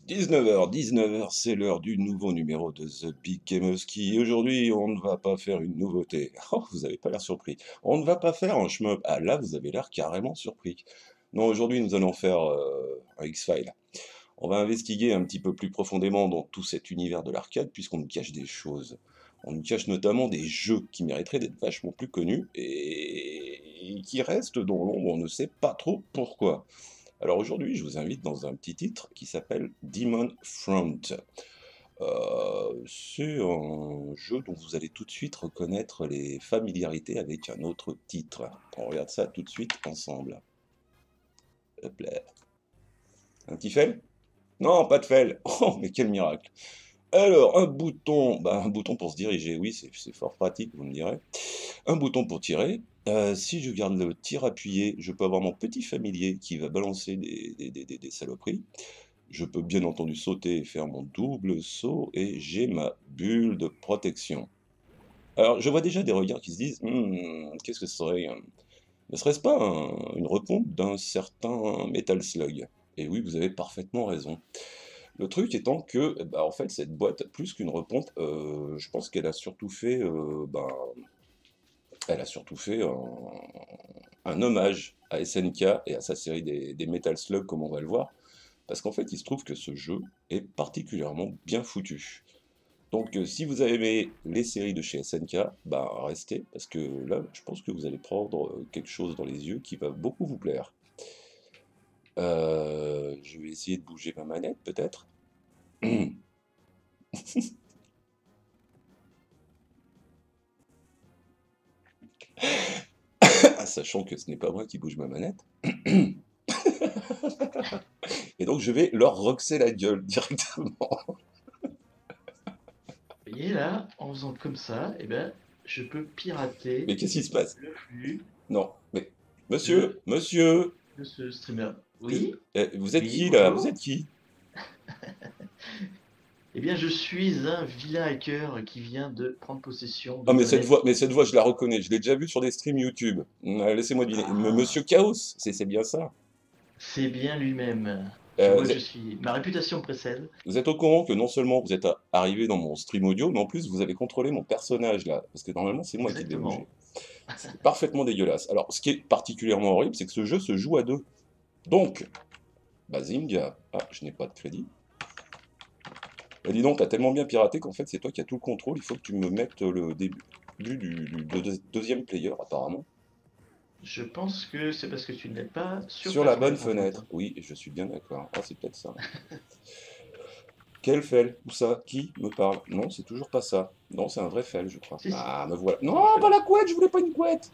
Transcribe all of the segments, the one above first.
19h, c'est l'heure du nouveau numéro de The Big Gameski. Et aujourd'hui, on ne va pas faire une nouveauté. Oh, vous avez pas l'air surpris. On ne va pas faire un shmup. Ah là, vous avez l'air carrément surpris. Non, aujourd'hui, nous allons faire un X-File. On va investiguer un petit peu plus profondément dans tout cet univers de l'arcade, puisqu'on nous cache des choses. On nous cache notamment des jeux qui mériteraient d'être vachement plus connus et qui restent dans l'ombre, on ne sait pas trop pourquoi. Alors aujourd'hui, je vous invite dans un petit titre qui s'appelle Demon Front. C'est un jeu dont vous allez tout de suite reconnaître les familiarités avec un autre titre. On regarde ça tout de suite ensemble. Hop là. Un petit fail? Non, pas de fail. Oh, mais quel miracle. Alors, un bouton pour se diriger, oui, c'est fort pratique, vous me direz. Un bouton pour tirer. Si je garde le tir appuyé, je peux avoir mon petit familier qui va balancer des saloperies. Je peux bien entendu sauter et faire mon double saut et j'ai ma bulle de protection. Alors, je vois déjà des regards qui se disent, qu'est-ce que ce serait? Ne serait-ce pas une repompe d'un certain Metal Slug? Et oui, vous avez parfaitement raison. Le truc étant que, bah, en fait, cette boîte, plus qu'une repompe, je pense qu'elle a surtout fait, elle a surtout fait un hommage à SNK et à sa série des Metal Slug, comme on va le voir. Parce qu'en fait, il se trouve que ce jeu est particulièrement bien foutu. Donc, si vous avez aimé les séries de chez SNK, bah restez, parce que là, je pense que vous allez prendre quelque chose dans les yeux qui va beaucoup vous plaire. Je vais essayer de bouger ma manette, peut-être. Sachant que ce n'est pas moi qui bouge ma manette. Et donc, je vais leur roxer la gueule directement. Vous voyez là, en faisant comme ça, eh ben, je peux pirater Mais qu'est-ce qui se passe? le flux Non, mais... Monsieur, de, monsieur, de ce streamer. qu'est-ce- Oui, vous êtes oui, qui là? Vous bonjour. êtes qui? Eh bien, je suis un vilain hacker qui vient de prendre possession Ah, de ma net. mais cette voix, je la reconnais. Je l'ai déjà vue sur des streams YouTube. Laissez-moi deviner. Ah, Monsieur Chaos, c'est bien ça. c'est bien lui-même. Je vois Vous que je êtes, suis. Ma réputation précède. vous êtes au courant que non seulement vous êtes arrivé dans mon stream audio, mais en plus vous avez contrôlé mon personnage là. Parce que normalement, c'est moi qui devais bouger. Exactement. C'est parfaitement dégueulasse. Alors, ce qui est particulièrement horrible, c'est que ce jeu se joue à deux. Donc, Bazinga. Ah, je n'ai pas de crédit. Bah, dis donc, t'as tellement bien piraté qu'en fait, c'est toi qui as tout le contrôle. Il faut que tu me mettes le début deuxième player, apparemment. Je pense que c'est parce que tu n'es pas sur Sur ta la bonne fenêtre en fait. fenêtre. Oui, je suis bien d'accord. Ah, c'est peut-être ça. Quel fel? Où ça? Qui me parle? Non, c'est toujours pas ça. Non, c'est un vrai fel, je crois. Si, si. Ah, me voilà. C'est un Non, pas fait. la couette, je voulais pas une couette.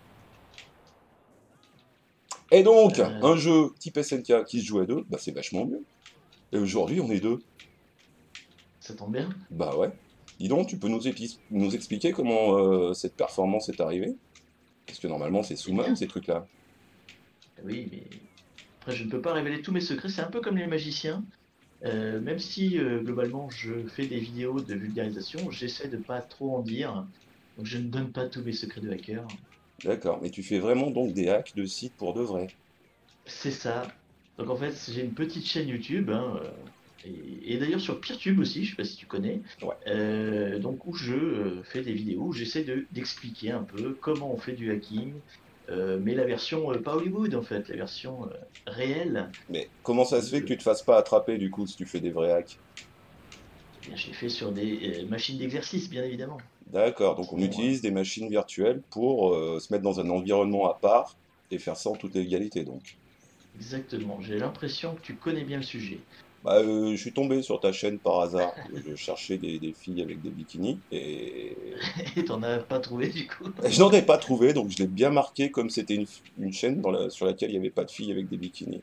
Et donc, un Euh, jeu type SNK qui se joue à deux, bah c'est vachement mieux. Et aujourd'hui, on est deux. Ça tombe bien. Bah ouais. Dis donc, tu peux nous expliquer comment cette performance est arrivée? Parce que normalement, c'est Eh sous-main, bien, ces trucs-là. oui, mais après, je ne peux pas révéler tous mes secrets. C'est un peu comme les magiciens. Même si globalement je fais des vidéos de vulgarisation, j'essaie de pas trop en dire. Donc je ne donne pas tous mes secrets de hacker. D'accord. Mais tu fais vraiment donc des hacks de sites pour de vrai. C'est ça. Donc en fait, j'ai une petite chaîne YouTube, hein, et d'ailleurs sur PeerTube aussi, je sais pas si tu connais, Ouais. donc où je fais des vidéos, où j'essaie d'expliquer un peu comment on fait du hacking, mais la version pas Hollywood en fait, la version réelle Mais comment ça se fait que tu de. te fasses pas attraper du coup si tu fais des vrais hacks? Eh bien, je l'ai fait sur des machines d'exercice, bien évidemment. D'accord, donc on Sinon, utilise des machines virtuelles pour se mettre dans un environnement à part et faire ça en toute légalité donc. exactement. J'ai l'impression que tu connais bien le sujet. Bah, je suis tombé sur ta chaîne par hasard. Je cherchais des filles avec des bikinis et... Et t'en as pas trouvé du coup. et je n'en ai pas trouvé, donc je l'ai bien marqué comme c'était une chaîne sur laquelle il n'y avait pas de filles avec des bikinis.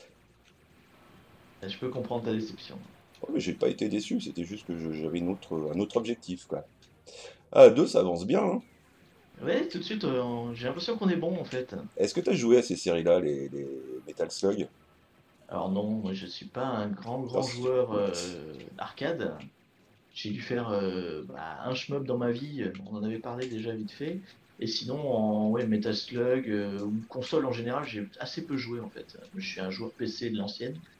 Je peux comprendre ta déception. Oh, mais j'ai pas été déçu, c'était juste que j'avais un autre objectif, quoi. Ah, à deux, ça avance bien, hein. Ouais, tout de suite, j'ai l'impression qu'on est bon en fait. Est-ce que tu as joué à ces séries-là, les Metal Slug? Alors non, moi je suis pas un Ah, grand joueur d'arcade. J'ai dû faire un shmup dans ma vie, on en avait parlé déjà vite fait. Et sinon, en ouais, Metal Slug ou console en général, j'ai assez peu joué en fait. Je suis un joueur PC de l'ancienne.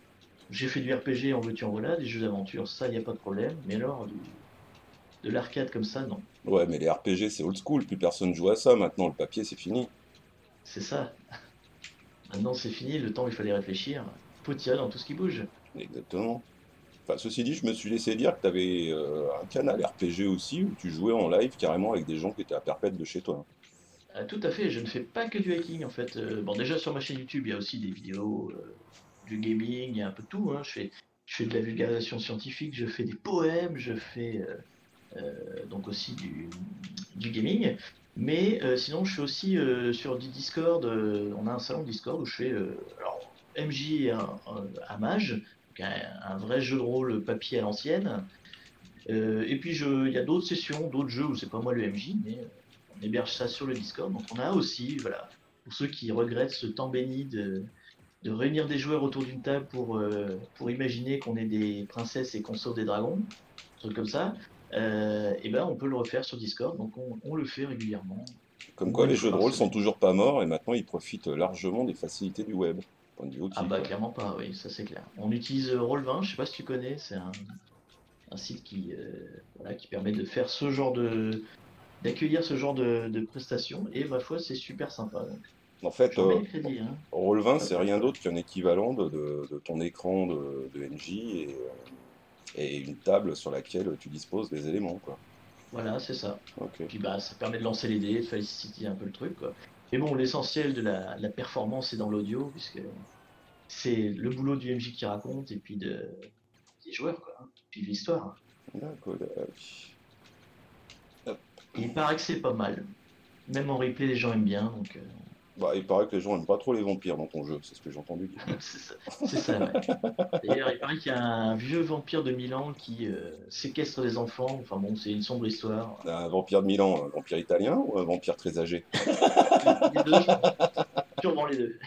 J'ai fait du RPG, en veux-tu en voilà, des jeux d'aventure, ça, il n'y a pas de problème. Mais alors, de l'arcade comme ça, non. Ouais, mais les RPG, c'est old school, plus personne joue à ça maintenant, le papier, c'est fini. C'est ça. Maintenant, c'est fini, le temps où il fallait réfléchir. Faut tirer dans tout ce qui bouge. Exactement. Enfin, ceci dit, je me suis laissé dire que tu avais un canal RPG aussi, où tu jouais en live carrément avec des gens qui étaient à perpète de chez toi. Tout à fait, je ne fais pas que du hacking en fait. Bon, déjà sur ma chaîne YouTube, il y a aussi des vidéos, du gaming, il y a un peu de tout, hein. Je fais de la vulgarisation scientifique, je fais des poèmes, je fais donc aussi du gaming. Mais sinon, je suis aussi sur du Discord. On a un salon Discord où je fais alors, MJ et un mage, donc un vrai jeu de rôle papier à l'ancienne. Et puis il y a d'autres sessions, d'autres jeux où c'est pas moi le MJ, mais on héberge ça sur le Discord. Donc on a aussi, voilà, pour ceux qui regrettent ce temps béni de réunir des joueurs autour d'une table pour imaginer qu'on est des princesses et qu'on sauve des dragons, un truc comme ça, et ben on peut le refaire sur Discord. Donc on le fait régulièrement, au Comme quoi, moins une les fois jeux de par rôle sont semaine. toujours pas morts et maintenant ils profitent largement des facilités du web. Point de vue Ah outil, bah quoi. clairement pas, oui, ça c'est clair. On utilise Roll20, je sais pas si tu connais, c'est un site voilà, qui permet de faire ce genre d'accueillir ce genre de prestations et ma foi c'est super sympa donc En fait, je remets les crédits hein. Roll20, Hop, c'est hop, rien hop. d'autre qu'un équivalent de ton écran de NJ et une table sur laquelle tu disposes des éléments, quoi. Voilà c'est ça, Ok. puis bah ça permet de lancer les dés, de faciliter un peu le truc quoi. Mais bon l'essentiel de la performance est dans l'audio puisque c'est le boulot du MJ qui raconte et puis des joueurs quoi hein. Puis l'histoire D'accord. Hop. et il paraît que c'est pas mal, même en replay les gens aiment bien donc Bah, il paraît que les gens aiment pas trop les vampires dans ton jeu, c'est ce que j'ai entendu dire. c'est ça ouais. D'ailleurs, il paraît qu'il y a un vieux vampire de Milan qui séquestre des enfants. Enfin bon, c'est une sombre histoire. Un vampire de Milan, un vampire italien ou un vampire très âgé? Les deux, je pense. Sûrement les deux.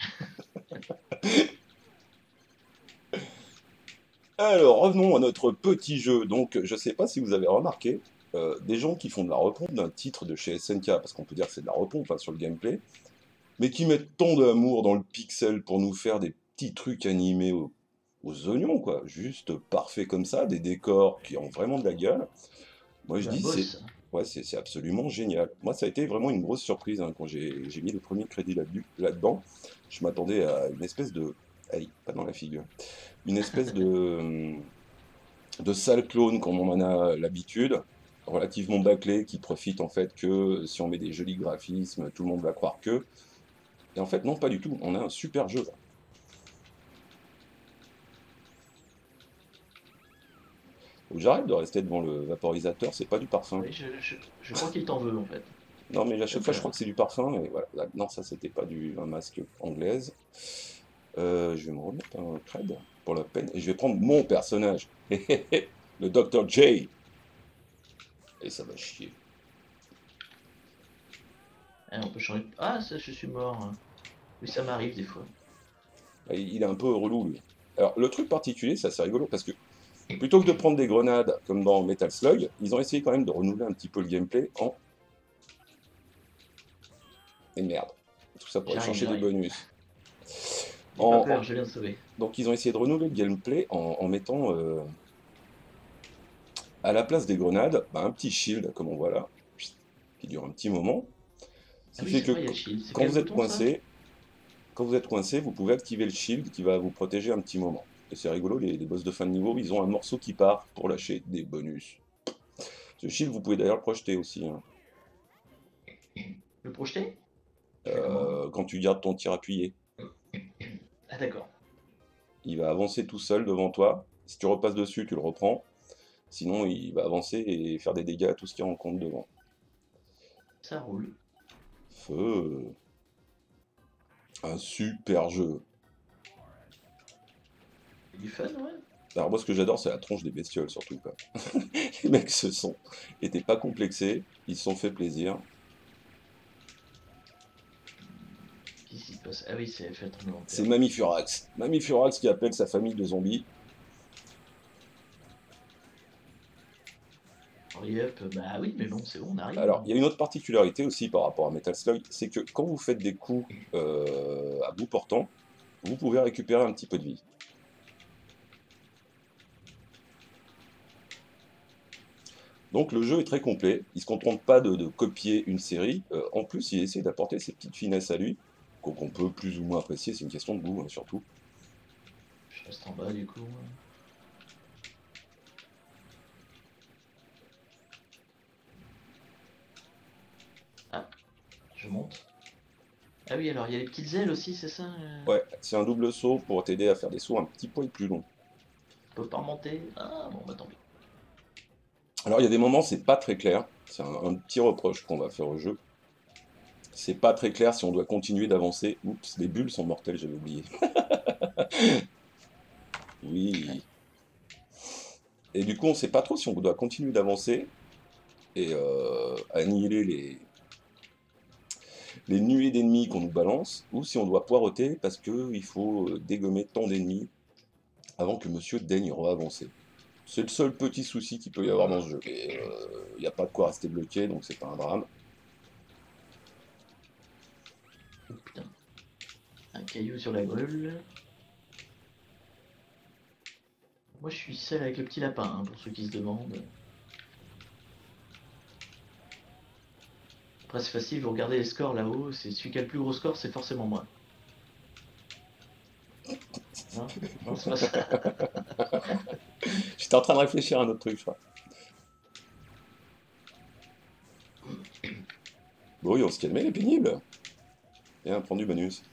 Alors, revenons à notre petit jeu. Donc, je sais pas si vous avez remarqué, des gens qui font de la repompe d'un titre de chez SNK, parce qu'on peut dire que c'est de la repompe hein, sur le gameplay, mais qui mettent tant d'amour dans le pixel pour nous faire des petits trucs animés aux oignons, quoi. Juste parfait comme ça, des décors qui ont vraiment de la gueule. Moi, je La dis, c'est bosse. ouais, c'est absolument génial. Moi, ça a été vraiment une grosse surprise hein, quand j'ai mis les premiers crédits là-dedans. Je m'attendais à une espèce de... Aïe, pas dans la figure. Une espèce de sale clone comme on en a l'habitude, relativement bâclé, qui profite en fait que si on met des jolis graphismes, tout le monde va croire que. Et en fait, non, pas du tout. On a un super jeu là. Faut que j'arrête de rester devant le vaporisateur, c'est pas du parfum. Oui, je crois qu'il t'en veut en fait. Non, mais à chaque Hop fois, je là. crois que c'est du parfum. Et voilà. Non, ça, c'était pas un masque anglaise. Je vais me remettre un cred pour la peine. Et je vais prendre mon personnage. Le Dr. J. Et ça va chier. Ah, on peut changer. Ah, ça, je suis mort. Oui, ça m'arrive des fois. Il est un peu relou, lui. Alors, le truc particulier, ça c'est rigolo, parce que plutôt que de prendre des grenades comme dans Metal Slug, ils ont essayé quand même de renouveler un petit peu le gameplay en... Et merde. Tout ça pour aller J'arrive, chercher des j'arrive. bonus. N'aie pas En- peur, je viens de sauver. Donc ils ont essayé de renouveler le gameplay en mettant à la place des grenades, bah, un petit shield, comme on voit là, qui dure un petit moment. Ce Ah qui oui, fait c'est que vrai, il y a le shield. C'est quand quel vous êtes bouton ça? coincé, vous pouvez activer le shield qui va vous protéger un petit moment. Et c'est rigolo, les boss de fin de niveau, ils ont un morceau qui part pour lâcher des bonus. Ce shield, vous pouvez d'ailleurs le projeter aussi, hein. Le projeter? Je fais comment? Quand tu gardes ton tir appuyé. Ah d'accord. Il va avancer tout seul devant toi. Si tu repasses dessus, tu le reprends. Sinon, il va avancer et faire des dégâts à tout ce qui rencontre devant. Ça roule. Feu. Un super jeu. C'est du fun, ouais. Alors moi, ce que j'adore, c'est la tronche des bestioles, surtout, quoi. Les mecs étaient pas complexés, ils se sont fait plaisir. Qu'est-ce qui se passe? Ah oui, c'est fait tremblement de C'est terre. Mammifurax. Mammifurax qui appelle sa famille de zombies. Hurry up. Bah oui, mais bon, c'est bon, on arrive, Alors, hein. il y a une autre particularité aussi par rapport à Metal Slug, c'est que quand vous faites des coups à bout portant, vous pouvez récupérer un petit peu de vie. Donc le jeu est très complet, il se contente pas de copier une série, en plus il essaie d'apporter ses petites finesses à lui, qu'on peut plus ou moins apprécier, c'est une question de goût hein, surtout. Je reste en bas du coup. Ah, je monte. Ah oui, alors il y a les petites ailes aussi, c'est ça Ouais, c'est un double saut pour t'aider à faire des sauts un petit poil plus longs. On peut pas remonter. Ah bon, bah tant pis. Alors il y a des moments c'est pas très clair, c'est un petit reproche qu'on va faire au jeu. C'est pas très clair si on doit continuer d'avancer. Oups, les bulles sont mortelles, j'avais oublié. Oui. Et du coup on sait pas trop si on doit continuer d'avancer et annihiler les nuées d'ennemis qu'on nous balance, ou si on doit poireauter parce qu'il faut dégommer tant d'ennemis avant que monsieur daigne avancer. C'est le seul petit souci qu'il peut y avoir dans ce jeu. Et il n'y a pas de quoi rester bloqué, donc c'est pas un drame. Oh putain. Un caillou sur la grue. Moi je suis seul avec le petit lapin, hein, pour ceux qui se demandent. Après c'est facile, vous regardez les scores là-haut, c'est celui qui a le plus gros score, c'est forcément moi. Non, non, c'est pas ça. J'étais en train de réfléchir à un autre truc, je crois. Bon, oui, on se calme, il est pénible. Viens, prends du bonus.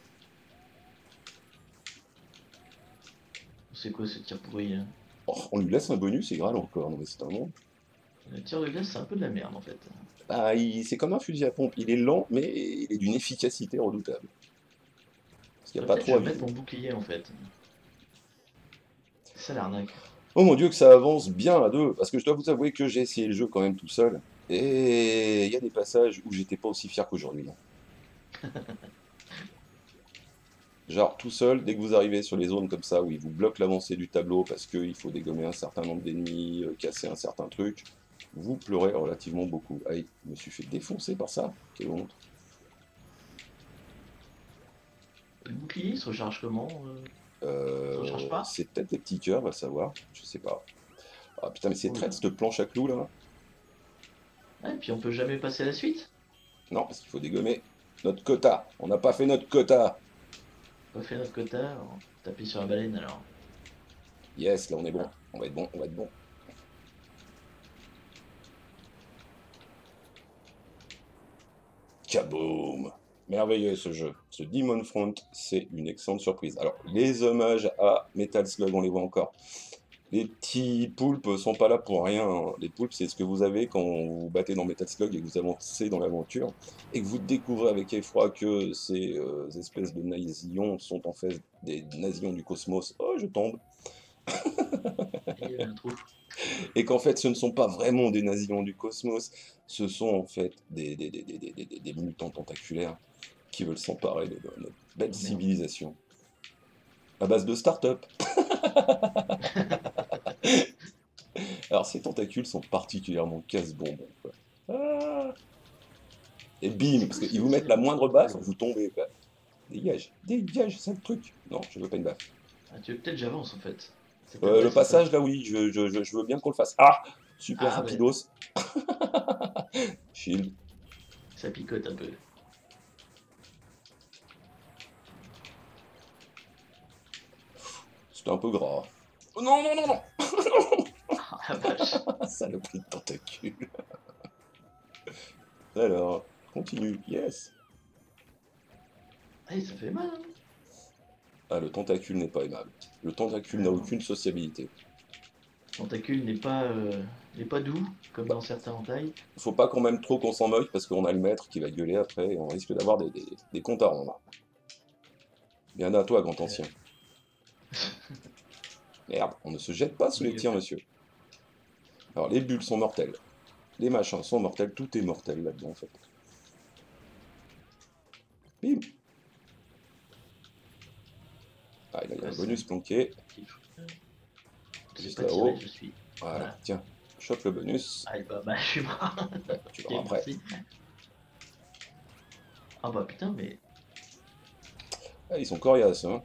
C'est quoi ce tir pourri là? Oh, on lui laisse un bonus et il râle encore. Non, mais c'est un monde. Le tir de glace, c'est un peu de la merde en fait. Ah, c'est comme un fusil à pompe. Il est lent, mais il est d'une efficacité redoutable. Parce qu'il n'y a pas Peut-être trop je à vais mettre viser. mon bouclier en fait. C'est ça l'arnaque. Oh mon dieu, que ça avance bien à deux. Parce que je dois vous avouer que j'ai essayé le jeu quand même tout seul. Et il y a des passages où j'étais pas aussi fier qu'aujourd'hui. Genre tout seul, dès que vous arrivez sur les zones comme ça où ils vous bloquent l'avancée du tableau parce qu'il faut dégommer un certain nombre d'ennemis, casser un certain truc, vous pleurez relativement beaucoup. Aïe, je me suis fait défoncer par ça, quelle honte. Le bouclier il se recharge comment Il se recharge pas? C'est peut-être des petits cœurs, va savoir, je sais pas. Ah putain, mais c'est Oh traite là. cette planche à clous là. Ah, et puis on peut jamais passer à la suite? Non, parce qu'il faut dégommer notre quota. On n'a pas fait notre quota. On va faire notre quota, on taper sur la baleine alors. Yes, là on est bon. Ah, On va être bon, on va être bon. Kaboom! Merveilleux ce jeu. Ce Demon Front, c'est une excellente surprise. Alors, les hommages à Metal Slug, on les voit encore. Les petits poulpes sont pas là pour rien, hein. Les poulpes, c'est ce que vous avez quand vous vous battez dans Metal Slug et que vous avancez dans l'aventure, et que vous découvrez avec effroi que ces espèces de nazions sont en fait des nazions du cosmos. Oh, je tombe! il y avait un trou. Et qu'en fait, ce ne sont pas vraiment des nazions du cosmos, ce sont en fait des mutants tentaculaires qui veulent s'emparer de notre belle Oh merde. civilisation. À base de start-up. Alors ces tentacules sont particulièrement casse-bonbons, quoi. Ah, et bim, C'est parce quoi qu'ils ce vous mettent tir? la moindre Oh baffe, là. vous tombez, quoi. Dégage, dégage, sale truc. Non, je veux pas une baffe. Ah, tu veux peut-être j'avance en fait. C'est peut-être Le bête ça. passage, là, oui, je veux bien qu'on le fasse. Ah, super Ah ben, rapidos. Shield. ça picote un peu. C'était un peu gras. Oh, non, non, non, non. Ah la vache. Saloperie de tentacule. Alors, continue, yes. Ah, ça fait mal hein. Ah, le tentacule n'est pas aimable. Le tentacule n'a Alors, aucune sociabilité. tentacule n'est pas doux, comme Bah, dans certains hentai. faut pas quand même trop qu'on s'en moque parce qu'on a le maître qui va gueuler après et on risque d'avoir des comptes à rendre. Bien à toi, grand Euh, ancien. Merde, on ne se jette pas sous les oui, tirs, monsieur. Alors, les bulles sont mortelles. Les machins sont mortels. Tout est mortel là-dedans, en fait. Bim. Ah, là, il y a un ouais, bonus planqué. j'ai Juste pas tiré, là-haut. je suis. Voilà, Voilà. tiens. Chope le bonus. Ah, bah, je suis mort. Tu Ok, l'auras après. merci. Ah bah putain, mais Ah, ils sont coriaces, hein.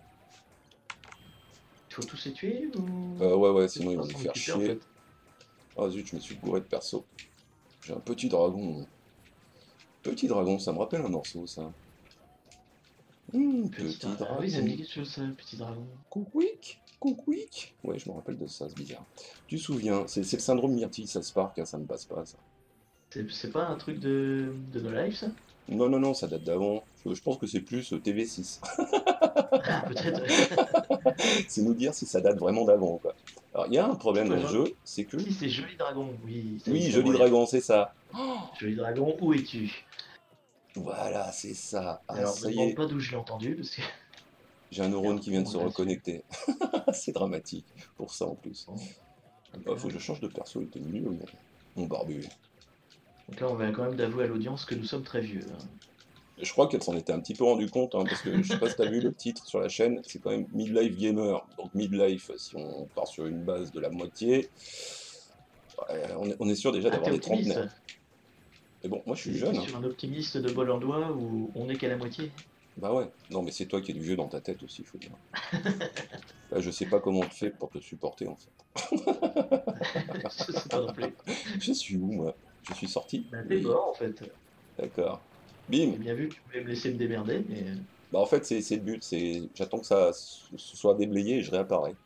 il faut tous les tuer ou Ouais, ouais, on peut sinon ils pas vont nous s'en faire occuper en chier. fait? Oh zut, je me suis gouré de perso. J'ai un petit dragon. Petit dragon, ça me rappelle un morceau, ça. Petit Petit dragon. Ah oui, ça me dit dragon. quelque chose, ça, petit dragon. Coucouic, coucouic. Ouais, je me rappelle de ça, c'est bizarre. Tu te souviens, c'est le syndrome Myrtille, ça se Spark, hein, ça me passe pas, ça. C'est pas un truc de No Life, ça? Non, non, non, ça date d'avant. Je pense que c'est plus TV6. Ah, peut-être. C'est nous dire si ça date vraiment d'avant, quoi. Alors, il y a un problème dans le Ouais, jeu, c'est que... si, c'est Joli Dragon. Oui, ça y est, Oui, ça me Joli revient. Dragon, c'est ça. Joli Dragon, où es-tu? Voilà, c'est ça. Ah, Alors, me ça y demande est, pas d'où je l'ai entendu, parce que j'ai un il y a neurone un qui vient de pont se là-dessus. reconnecter. C'est dramatique, pour ça en plus. Bon, hop Oh, là. faut que je change de perso, il était nul, mon barbu. Donc là, on va quand même d'avouer à l'audience que nous sommes très vieux, hein. Je crois qu'elle s'en était un petit peu rendu compte, hein, parce que je sais pas si t'as vu le titre sur la chaîne, c'est quand même Midlife Gamer. Donc Midlife, si on part sur une base de la moitié, ouais, on est sûr déjà Ah, t'es d'avoir des optimiste? trentenaires. Mais bon, moi je suis T'es jeune, hein. sur un optimiste de bol en doigt où on est qu'à la moitié? Bah ouais, non mais c'est toi qui es du vieux dans ta tête aussi, il faut dire. Là, je sais pas comment on te fait pour te supporter en fait. Je sais pas non plus. Je suis où moi? Je suis sorti? Bah, t'es Oui, mort, en fait. d'accord. Bim! J'ai bien vu que tu voulais me laisser me démerder, mais Bah en fait c'est le but, c'est j'attends que ça se soit déblayé et je réapparais.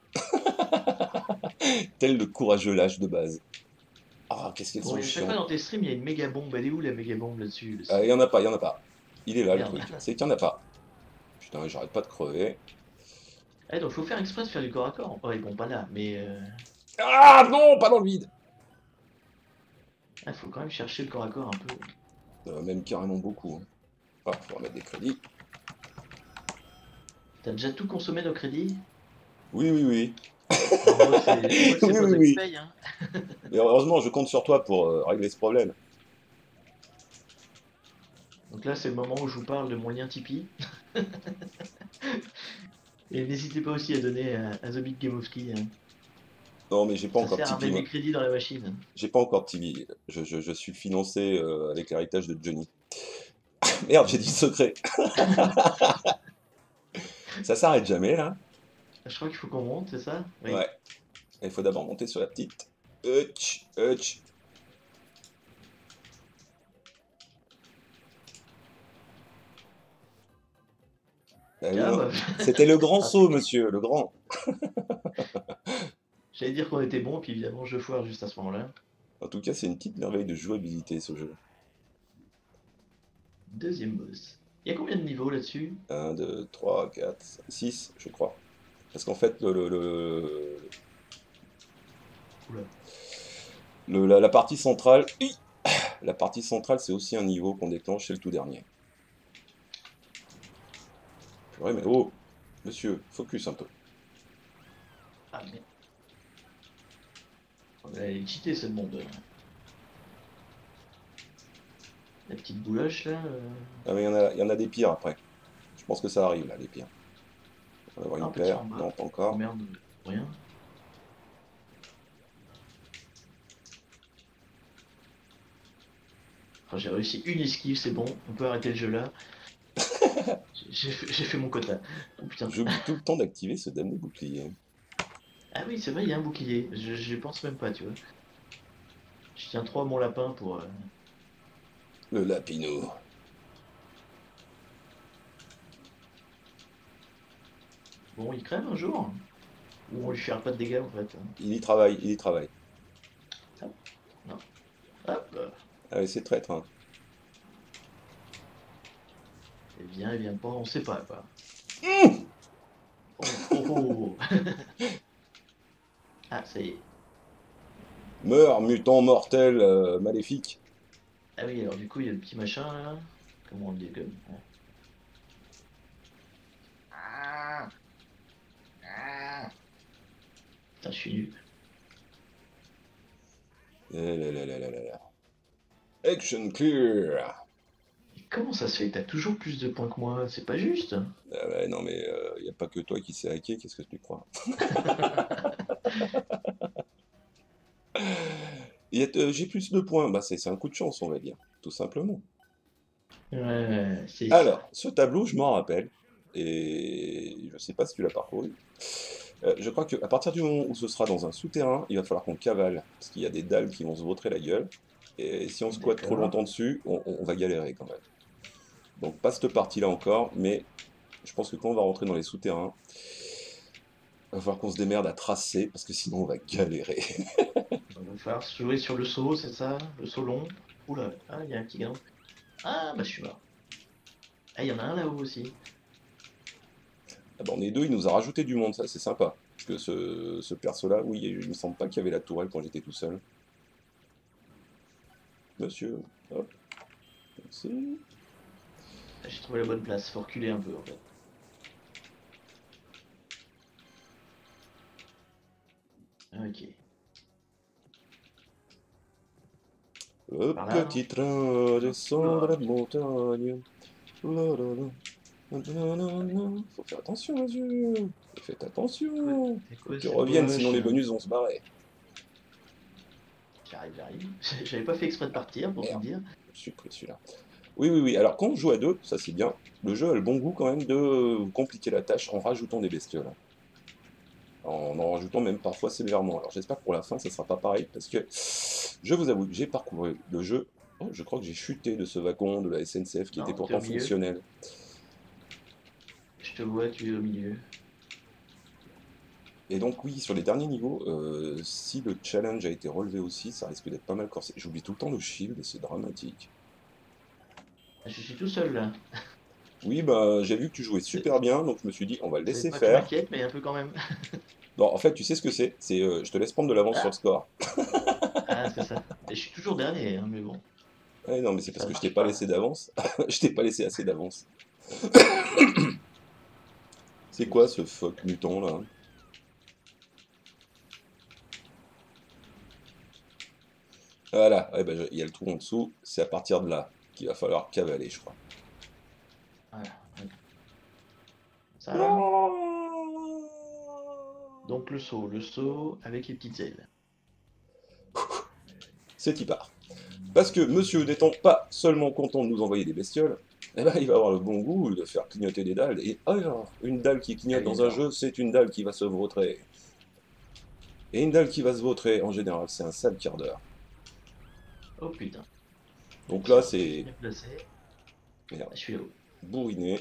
Tel le courageux lâche de base. Ah, qu'est-ce qu'elles bon, sont et à chaque fois chiantes. dans tes streams, il y a une méga bombe. Elle est où la méga bombe là-dessus? Il y en a pas, il y en a pas. Il est là le Merde. truc, c'est qu'il y en a pas. Putain, j'arrête pas de crever. Eh, donc faut faire exprès de faire du corps à corps. Ouais, bon, pas là, mais Ah non, pas dans le vide! faut quand même chercher le corps à corps un peu. Même carrément beaucoup, hein. Ah, faut remettre des crédits. T'as déjà tout consommé nos crédits? Oui, oui, oui. Bah, on voit que c'est Oui, pas oui, toi qui oui. paye, hein. Mais heureusement, je compte sur toi pour régler ce problème. Donc là, c'est le moment où je vous parle de mon lien Tipeee. Et n'hésitez pas aussi à donner à The Big Gamowski, hein. Non, mais j'ai pas Ça encore de sert à Tipeee, mettre des moi. crédits dans la machine. J'ai pas encore de Tipeee. Je suis financé avec l'héritage de Johnny. Merde, j'ai dit secret. Ça s'arrête jamais, là. Je crois qu'il faut qu'on monte, c'est ça? Oui. Ouais. Il faut d'abord monter sur la petite. Hutch, hutch. Ah oui, Ah non. bah, C'était le grand ah, saut, monsieur, le grand. j'allais dire qu'on était bon, puis évidemment, je foire juste à ce moment-là. En tout cas, c'est une petite merveille de jouabilité, ce jeu. Deuxième boss. Il y a combien de niveaux là-dessus? 1, 2, 3, 4, 6, je crois. Parce qu'en fait, Oula. la partie centrale, la partie centrale, c'est aussi un niveau qu'on déclenche chez le tout dernier. Purée, mais oh, monsieur, focus un peu. Ah merde. Elle est cheatée cette bombe. La petite bouloche là. Ah, mais il y en a des pires après. Je pense que ça arrive, là, les pires. On va avoir Ah, une un petit paire. en bas. Non, pas Oh encore. merde, rien. Enfin, j'ai réussi une esquive, c'est bon, on peut arrêter le jeu là. J'ai fait mon quota. Oh putain. J'oublie tout le temps d'activer ce damné bouclier. Ah oui, c'est vrai, il y a un bouclier. Je pense même pas, tu vois. Je tiens trop à mon lapin pour. Le lapinou. Bon, il crève un jour. Ou on lui fait pas de dégâts en fait. Il y travaille, il y travaille. Hop, non. Hop. Ah oui, c'est traître, hein. Il vient pas, on sait pas quoi. Oh, oh, oh. Ah, ça y est. Meurs, mutant mortel, maléfique. Ah oui, alors du coup, il y a le petit machin là. Comment on le dit comme. Ah, ah. Putain, je suis nul. Eh là là là là là là. Action clear. Mais comment ça se fait que t'as toujours plus de points que moi? C'est pas juste. Ah ouais, non mais il n'y a pas que toi qui sais hacker, qu'est-ce que tu crois? J'ai plus de points, bah c'est un coup de chance on va dire, tout simplement. Ouais, c'est ça. Alors, ce tableau, je m'en rappelle, et je sais pas si tu l'as parcouru. Je crois qu'à partir du moment où ce sera dans un souterrain, il va falloir qu'on cavale. Parce qu'il y a des dalles qui vont se vautrer la gueule. Et si on squatte trop D'accord. longtemps dessus, on va galérer quand même. Donc pas cette partie-là encore, mais je pense que quand on va rentrer dans les souterrains, il va falloir qu'on se démerde à tracer, parce que sinon on va galérer. Donc, il va falloir se jouer sur le saut, c'est ça? Le saut long. Oula, ah, il y a un petit gamin. Ah, bah je suis mort. Ah, il y en a un là-haut aussi. Ah bah, on est deux, il nous a rajouté du monde, ça c'est sympa. Parce que ce perso-là, oui, il me semble pas qu'il y avait la tourelle quand j'étais tout seul. Monsieur, hop, merci. Ah, j'ai trouvé la bonne place, faut reculer un peu en fait. Ok. Le Par là, non? petit train Non. descend de Oula, la montagne. La, la, la. Faut faire attention, Azur. Faites attention. c'est Faut que quoi tu cette reviennes, sinon gauche? les bonus vont se barrer. J'arrive, j'arrive. J'avais pas fait exprès de Ah, partir pour tout merde, dire. je suis pris celui-là. Oui, oui, oui. Alors, quand on joue à deux, ça c'est bien. Le jeu a le bon goût quand même de compliquer la tâche en rajoutant des bestioles. En rajoutant même parfois sévèrement. Alors, j'espère que pour la fin, ça sera pas pareil, parce que je vous avoue, j'ai parcouru le jeu. Oh, je crois que j'ai chuté de ce wagon de la SNCF qui était Non, t'es au pourtant milieu. fonctionnel. Je te vois, tu es au milieu. Et donc oui, sur les derniers niveaux, si le challenge a été relevé aussi, ça risque d'être pas mal corsé. J'oublie tout le temps le shield et c'est dramatique. Je suis tout seul là. Oui, bah j'ai vu que tu jouais C'est super bien, donc je me suis dit on va le c'est laisser pas que je faire. m'inquiète, mais un peu quand même. Non, en fait, tu sais ce que c'est? C'est je te laisse prendre de l'avance sur le Ah, score. ah c'est ça. Et je suis toujours dernier, hein, mais bon, Ouais, non, mais c'est parce ça que je t'ai marche pas pas. laissé d'avance. Je t'ai pas laissé assez d'avance. C'est quoi Oups. ce fuck mutant là? Voilà, ouais, bah, il y a le trou en dessous, c'est à partir de là qu'il va falloir cavaler, je crois. Voilà. Ça là. Non. Donc le saut avec les petites ailes. C'est y part. Parce que monsieur n'étant pas seulement content de nous envoyer des bestioles, eh ben, il va avoir le bon goût de faire clignoter des dalles. Et alors, une dalle qui Ah clignote oui, dans un d'accord. jeu, c'est une dalle qui va se vautrer. Et une dalle qui va se vautrer, en général, c'est un sale quart d'heure. Oh putain. Donc là, Tiens, je suis c'est bien placé. merde, Ah, je suis là-haut. bourriné.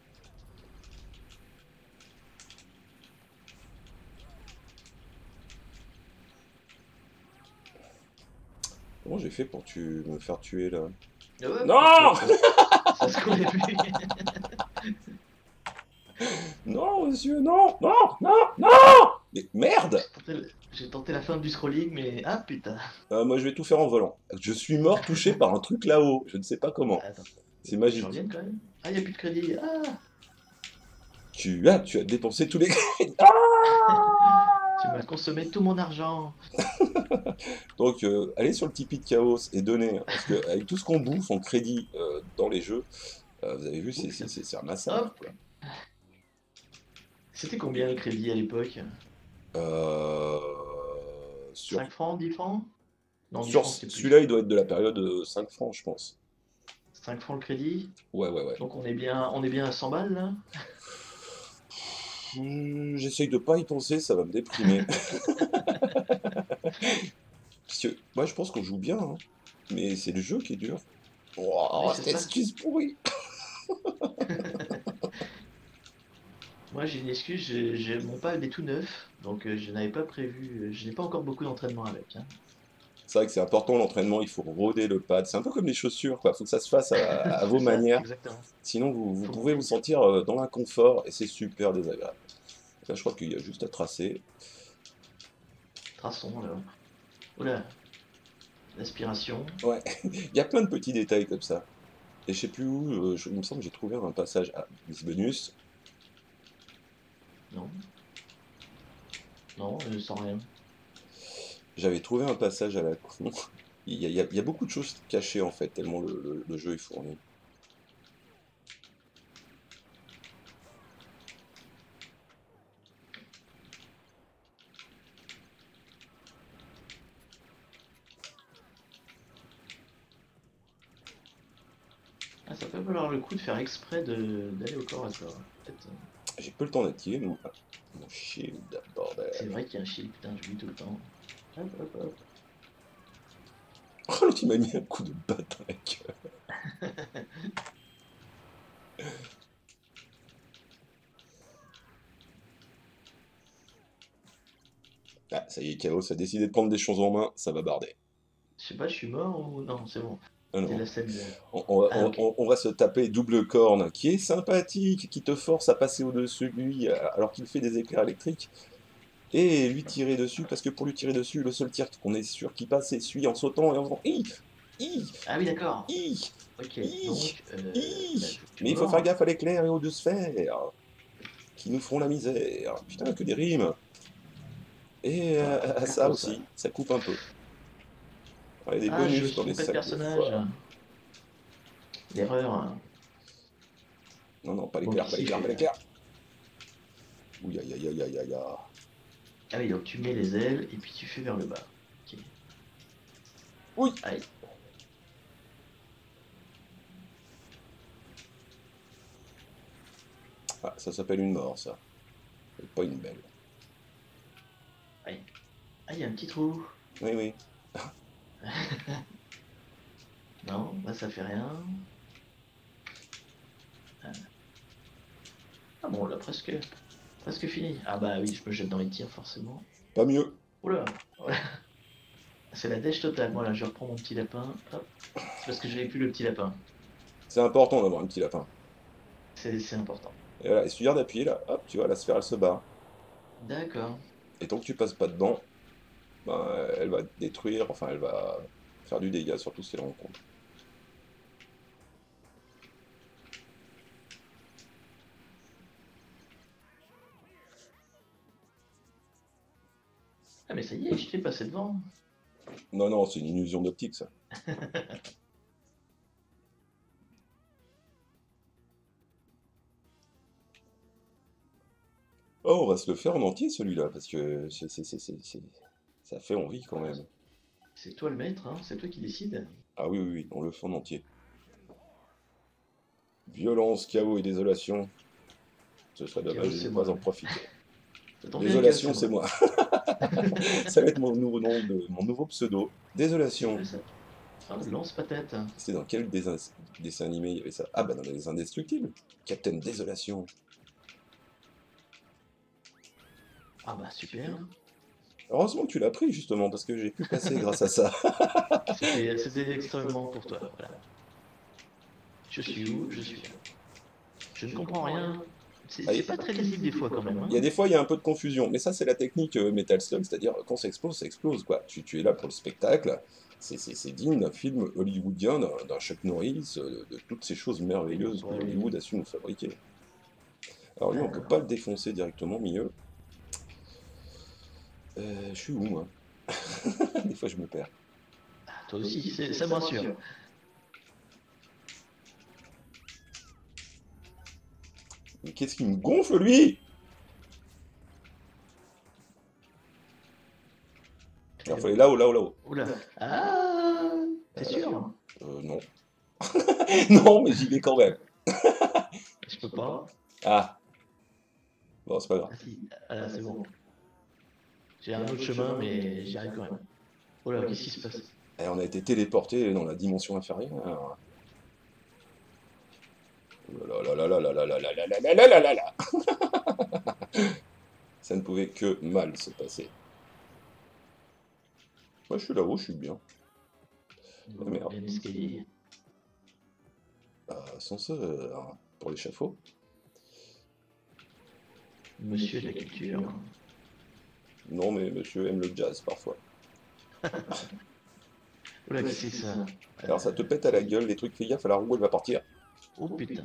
Comment j'ai fait pour me faire tuer là? Ah ouais, parce que Non. ça se connaît plus. Non, monsieur, non, non, non, non. Mais merde. J'ai tenté la fin du scrolling, mais ah putain. Moi, je vais tout faire en volant. Je suis mort touché par un truc là-haut. Je ne sais pas comment. Attends, C'est faut que je magique. revienne quand même. Ah, y a plus de crédit. Ah, Tu as dépensé tous les crédits. Ah. tu m'as consommé tout mon argent. Donc, allez sur le Tipeee de Chaos et donnez, hein, parce que avec tout ce qu'on bouffe en crédit dans les jeux, vous avez vu, Oh putain. c'est un massacre, Hop. quoi. C'était combien le crédit à l'époque? Euh, sur 5 francs, 10 francs? Non, 10 sur francs, c'était celui-là, plus. il doit être de la période 5 francs, je pense. 5 francs le crédit? Ouais, ouais, ouais. Donc on est bien à 100 balles là? J'essaye de pas y penser, ça va me déprimer. Parce que moi, je pense qu'on joue bien, hein, mais c'est le jeu qui est dur. Oui, Oh, c'est cette ça. excuse pourrie! Moi j'ai une excuse, mon pad est tout neuf, donc je n'avais pas prévu, je n'ai pas encore beaucoup d'entraînement avec, hein. C'est vrai que c'est important l'entraînement, il faut rôder le pad. C'est un peu comme les chaussures, quoi. Faut que ça se fasse à vos C'est ça, manières. exactement. Sinon, vous Faut pouvez vous monter. sentir dans l'inconfort et c'est super désagréable. Là, je crois qu'il y a juste à tracer. Traçons là. Oula, l'aspiration. Ouais, il y a plein de petits détails comme ça. Et je sais plus où, il me semble que j'ai trouvé un passage à Miss Bonus. Non, non, sans rien. J'avais trouvé un passage à la con. Il y a beaucoup de choses cachées en fait, tellement le jeu est fourni. Ah, ça peut valoir le coup de faire exprès d'aller au corps à corps. Peut-être. J'ai peu le temps d'activer mon shield, C'est bordel. vrai qu'il y a un shield, putain, j'oublie tout le temps. Hop, hop, hop. Oh, l'autre, il m'a mis un coup de batte dans la gueule. Ah, ça y est, Chaos a décidé de prendre des choses en main, ça va barder. Je sais pas, je suis mort ou... Non, c'est bon. Ah C'est non, la scène de... on va, Ah, ok. on va se taper double corne, qui est sympathique, qui te force à passer au-dessus de lui alors qu'il fait des éclairs électriques, et lui tirer dessus, parce que pour lui tirer dessus, le seul tir qu'on est sûr qu'il passe, c'est celui en sautant et en faisant hi, Ah oui, d'accord. hi, Ok, hi, donc... Bah, hi. faut que tu Mais il faut faire meurs. gaffe à l'éclair et aux deux sphères, qui nous feront la misère. Putain, que des rimes. Et Bah, faut faire ça pour ça. aussi, ça coupe un peu. Il y a des Ah, je bonus dans les trompais de sacs de personnage. foi. L'erreur. Non, non, pas Donc l'éclair, pas ici, il l'éclair, fait... pas l'éclair. Ouh, aïe, aïe, aïe, aïe, aïe, aïe. Ah oui, donc tu mets les ailes et puis tu fais vers le bas. Ok. Oui. Aïe. Ah, ça s'appelle une mort, ça. Et pas une belle. Aïe. Ah, il y a un petit trou. Oui, oui. Non, là ça fait rien. Ah bon, là presque fini. Ah bah oui, je me jette dans les tirs forcément. Pas mieux. Oula, voilà. C'est la dèche totale. Voilà, je reprends mon petit lapin. Hop. C'est parce que j'avais plus le petit lapin. C'est important d'avoir un petit lapin. C'est important. Et voilà, il suffit d'appuyer là, hop, tu vois, la sphère elle se barre. D'accord. Et tant que tu passes pas dedans, ben, elle va détruire, enfin elle va faire du dégât sur tout ce qu'elle rencontre. Ah mais ça y est, je t'ai passé devant. Non, non, c'est une illusion d'optique ça. Oh, on va se le faire en entier celui-là, parce que ça fait envie quand même. C'est toi le maître, hein, c'est toi qui décides. Ah oui, oui, oui, on le fait en entier. Violence, chaos et désolation. Ce serait Chaos, dommage de ne c'est pas moi. en profiter. Ça tombe bien, Chaos, Désolation, c'est c'est moi. moi. Ça va être mon nouveau nom, mon nouveau pseudo. C'est Désolation. quoi ça? Ah, lance-patate. C'est dans quel dessin animé il y avait ça? Ah bah dans les Indestructibles. Captain Désolation. Ah bah super. Heureusement que tu l'as pris justement, parce que j'ai pu passer grâce à ça. C'était extrêmement pour toi. Voilà. Je suis où? Je suis là. Je ne comprends rien. Ah, C'est pas très lisible des fois quand même, il y a hein. des fois, il y a un peu de confusion, mais ça, c'est la technique Metal Slug, c'est-à-dire quand ça explose, quoi. Tu es là pour le spectacle, c'est digne d'un film hollywoodien, d'un Chuck Norris, de toutes ces choses Oui, on merveilleuses que pourrait... Hollywood a su nous fabriquer. Alors lui, on peut Alors, pas le défoncer directement, milieu. Je suis où, moi? Des fois, je me perds. toi aussi, ça me rassure. Mais qu'est-ce qui me gonfle, lui? Alors, faut aller là-haut, là-haut, là-haut. Oula. Ah, t'es sûr? Non. Non, mais j'y vais quand même. Je peux pas. Ah, bon, c'est pas grave. Ah si, ah là, c'est bon. J'ai un autre chemin, mais j'y arrive quand même. Oula, qu'est-ce qui se passe? Eh, on a été téléporté dans la dimension inférieure. Oh là là là là là là là là là là là là là là. Ça ne pouvait que mal se passer. Moi, je suis là-haut, je suis bien. Ah, merde. Bien escalier. Ascenseur pour l'échafaud. Monsieur de la culture. Non, mais monsieur aime le jazz parfois. Oula, qu'est-ce que c'est que ça? Alors ça te pète à la gueule, les trucs, fais gaffe, à la roue, elle va partir. Oh putain.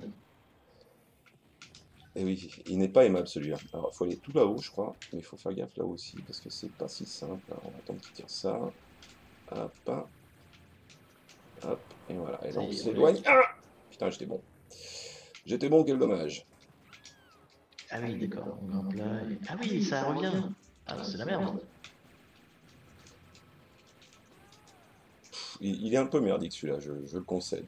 Et oui, il n'est pas aimable celui-là. Alors il faut aller tout là-haut, je crois, mais il faut faire gaffe là aussi, parce que c'est pas si simple. Alors on va attendre qu'il tire ça. Hop, hop, et voilà. Et là on s'éloigne. Ah, putain, j'étais bon. J'étais bon, quel dommage. Ah oui, d'accord, on est en plat. Ah oui, ça revient. Ah non, c'est la merde. Il est un peu merdique celui-là, je le concède.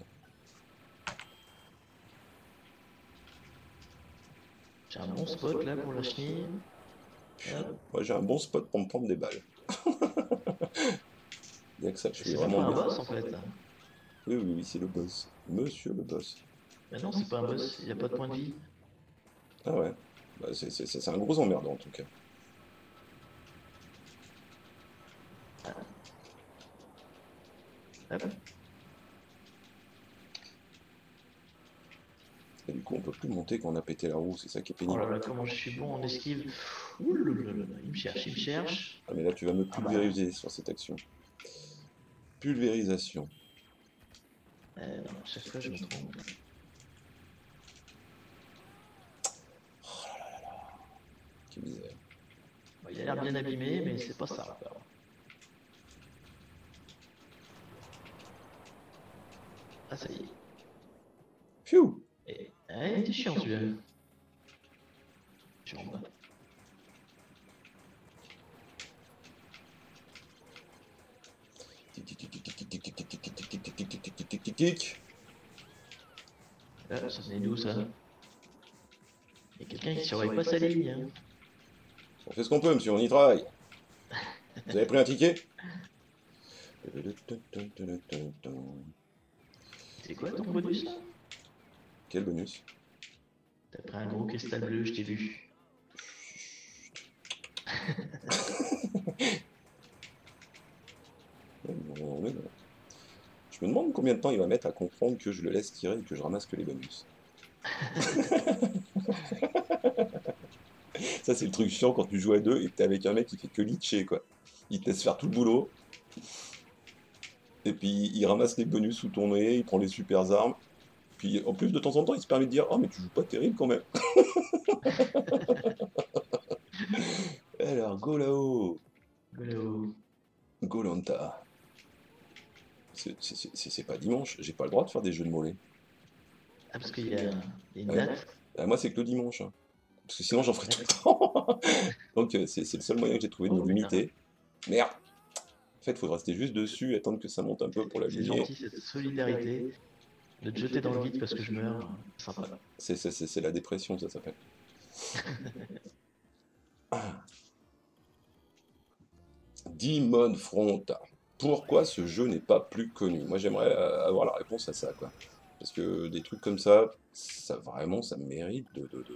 J'ai un bon spot là pour la chenille. Moi j'ai un bon spot pour me prendre des balles. Il y a que ça que je fais C'est même vraiment pas un bien. boss en fait. Oui, oui, oui, c'est le boss. Monsieur le boss. Mais non, c'est pas un boss, il a pas de point de vie. Ah ouais. Bah, c'est un gros emmerdant en tout cas. Hop. Et du coup, on peut plus monter quand on a pété la roue, c'est ça qui est Oh pénible. là là, comment je suis bon en esquive. Ouh là là là là, il me cherche, il me cherche. Ah mais là, tu vas me Ah bah, pulvériser sur cette action. Pulvérisation. non, à chaque fois je me trompe. Quelle misère. Bon, il a l'air bien abîmé, mais c'est pas ça encore. Ah, ça y est. Pfiou. Il était chiant celui-là. Je rentre. Tic, tic, tic, tic, tic, tic, tic, tic, tic, tic, tic, tic, tic, tic, tic, tic, tic, tic, tic. Ça venait d'où ça? Il y a quelqu'un qui surveille pas sa ligne. Hein. On fait ce qu'on peut, monsieur, on y travaille. Vous avez pris un ticket? C'est quoi ton bonus là? Quel bonus? T'as pris un gros cristal bleu, je t'ai vu. Non, mais non. Je me demande combien de temps il va mettre à comprendre que je le laisse tirer et que je ramasse que les bonus. Ça, c'est le truc chiant quand tu joues à deux et que t'es avec un mec qui fait que litcher, quoi. Il te laisse faire tout le boulot, et puis il ramasse les bonus sous ton nez, il prend les super armes, puis en plus, de temps en temps, il se permet de dire: Oh, mais tu joues pas terrible quand même. Alors, go là-haut. Hello. Go Lanta. C'est pas dimanche, j'ai pas le droit de faire des jeux de mots. Ah, parce qu'il y a une Ouais. date. Moi, c'est que le dimanche, hein. Parce que sinon, j'en ferai tout le temps. Donc, c'est le seul moyen que j'ai trouvé de me Oh putain, limiter. Merde! En fait, il faut rester juste dessus et attendre que ça monte un peu pour c'est l'aligner. gentil cette solidarité. De te jeter dans le vide parce que je meurs. Sympa. C'est la dépression, ça s'appelle. Demon Front. Pourquoi ce jeu n'est pas plus connu? Moi, j'aimerais avoir la réponse à ça, quoi. Parce que des trucs comme ça vraiment, ça mérite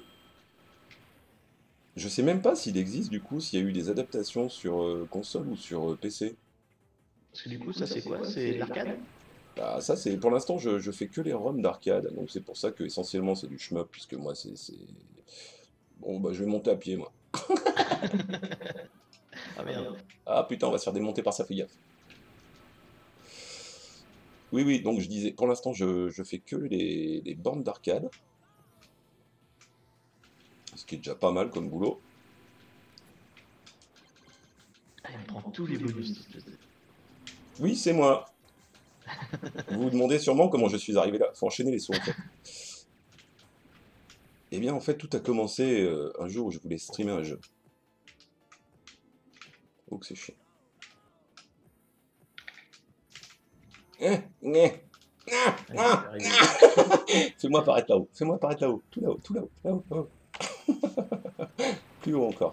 Je sais même pas s'il existe, du coup, s'il y a eu des adaptations sur console ou sur PC. Parce que du coup, ça c'est quoi? C'est de l'arcade? Bah, ça, c'est pour l'instant, je fais que les ROM d'arcade, donc c'est pour ça que essentiellement c'est du shmup, puisque moi, bon, bah, je vais monter à pied, moi. Ah merde. Ah putain, on va se faire démonter par ça, fais gaffe. Oui, oui, donc je disais, pour l'instant, je fais que les bornes d'arcade, ce qui est déjà pas mal comme boulot. Ah, il me prend tous les bonus. Cette espèce de- Oui, c'est moi. Vous vous demandez sûrement comment je suis arrivé là. Faut enchaîner les sauts, en fait. Eh bien, en fait, tout a commencé un jour où je voulais streamer un jeu. Oh, que c'est chiant. Eh, ah, Allez, je vais ah. arriver. Fais-moi apparaître là-haut. Fais-moi apparaître là-haut. Tout là-haut, tout là-haut, là-haut, là-haut. Plus haut encore.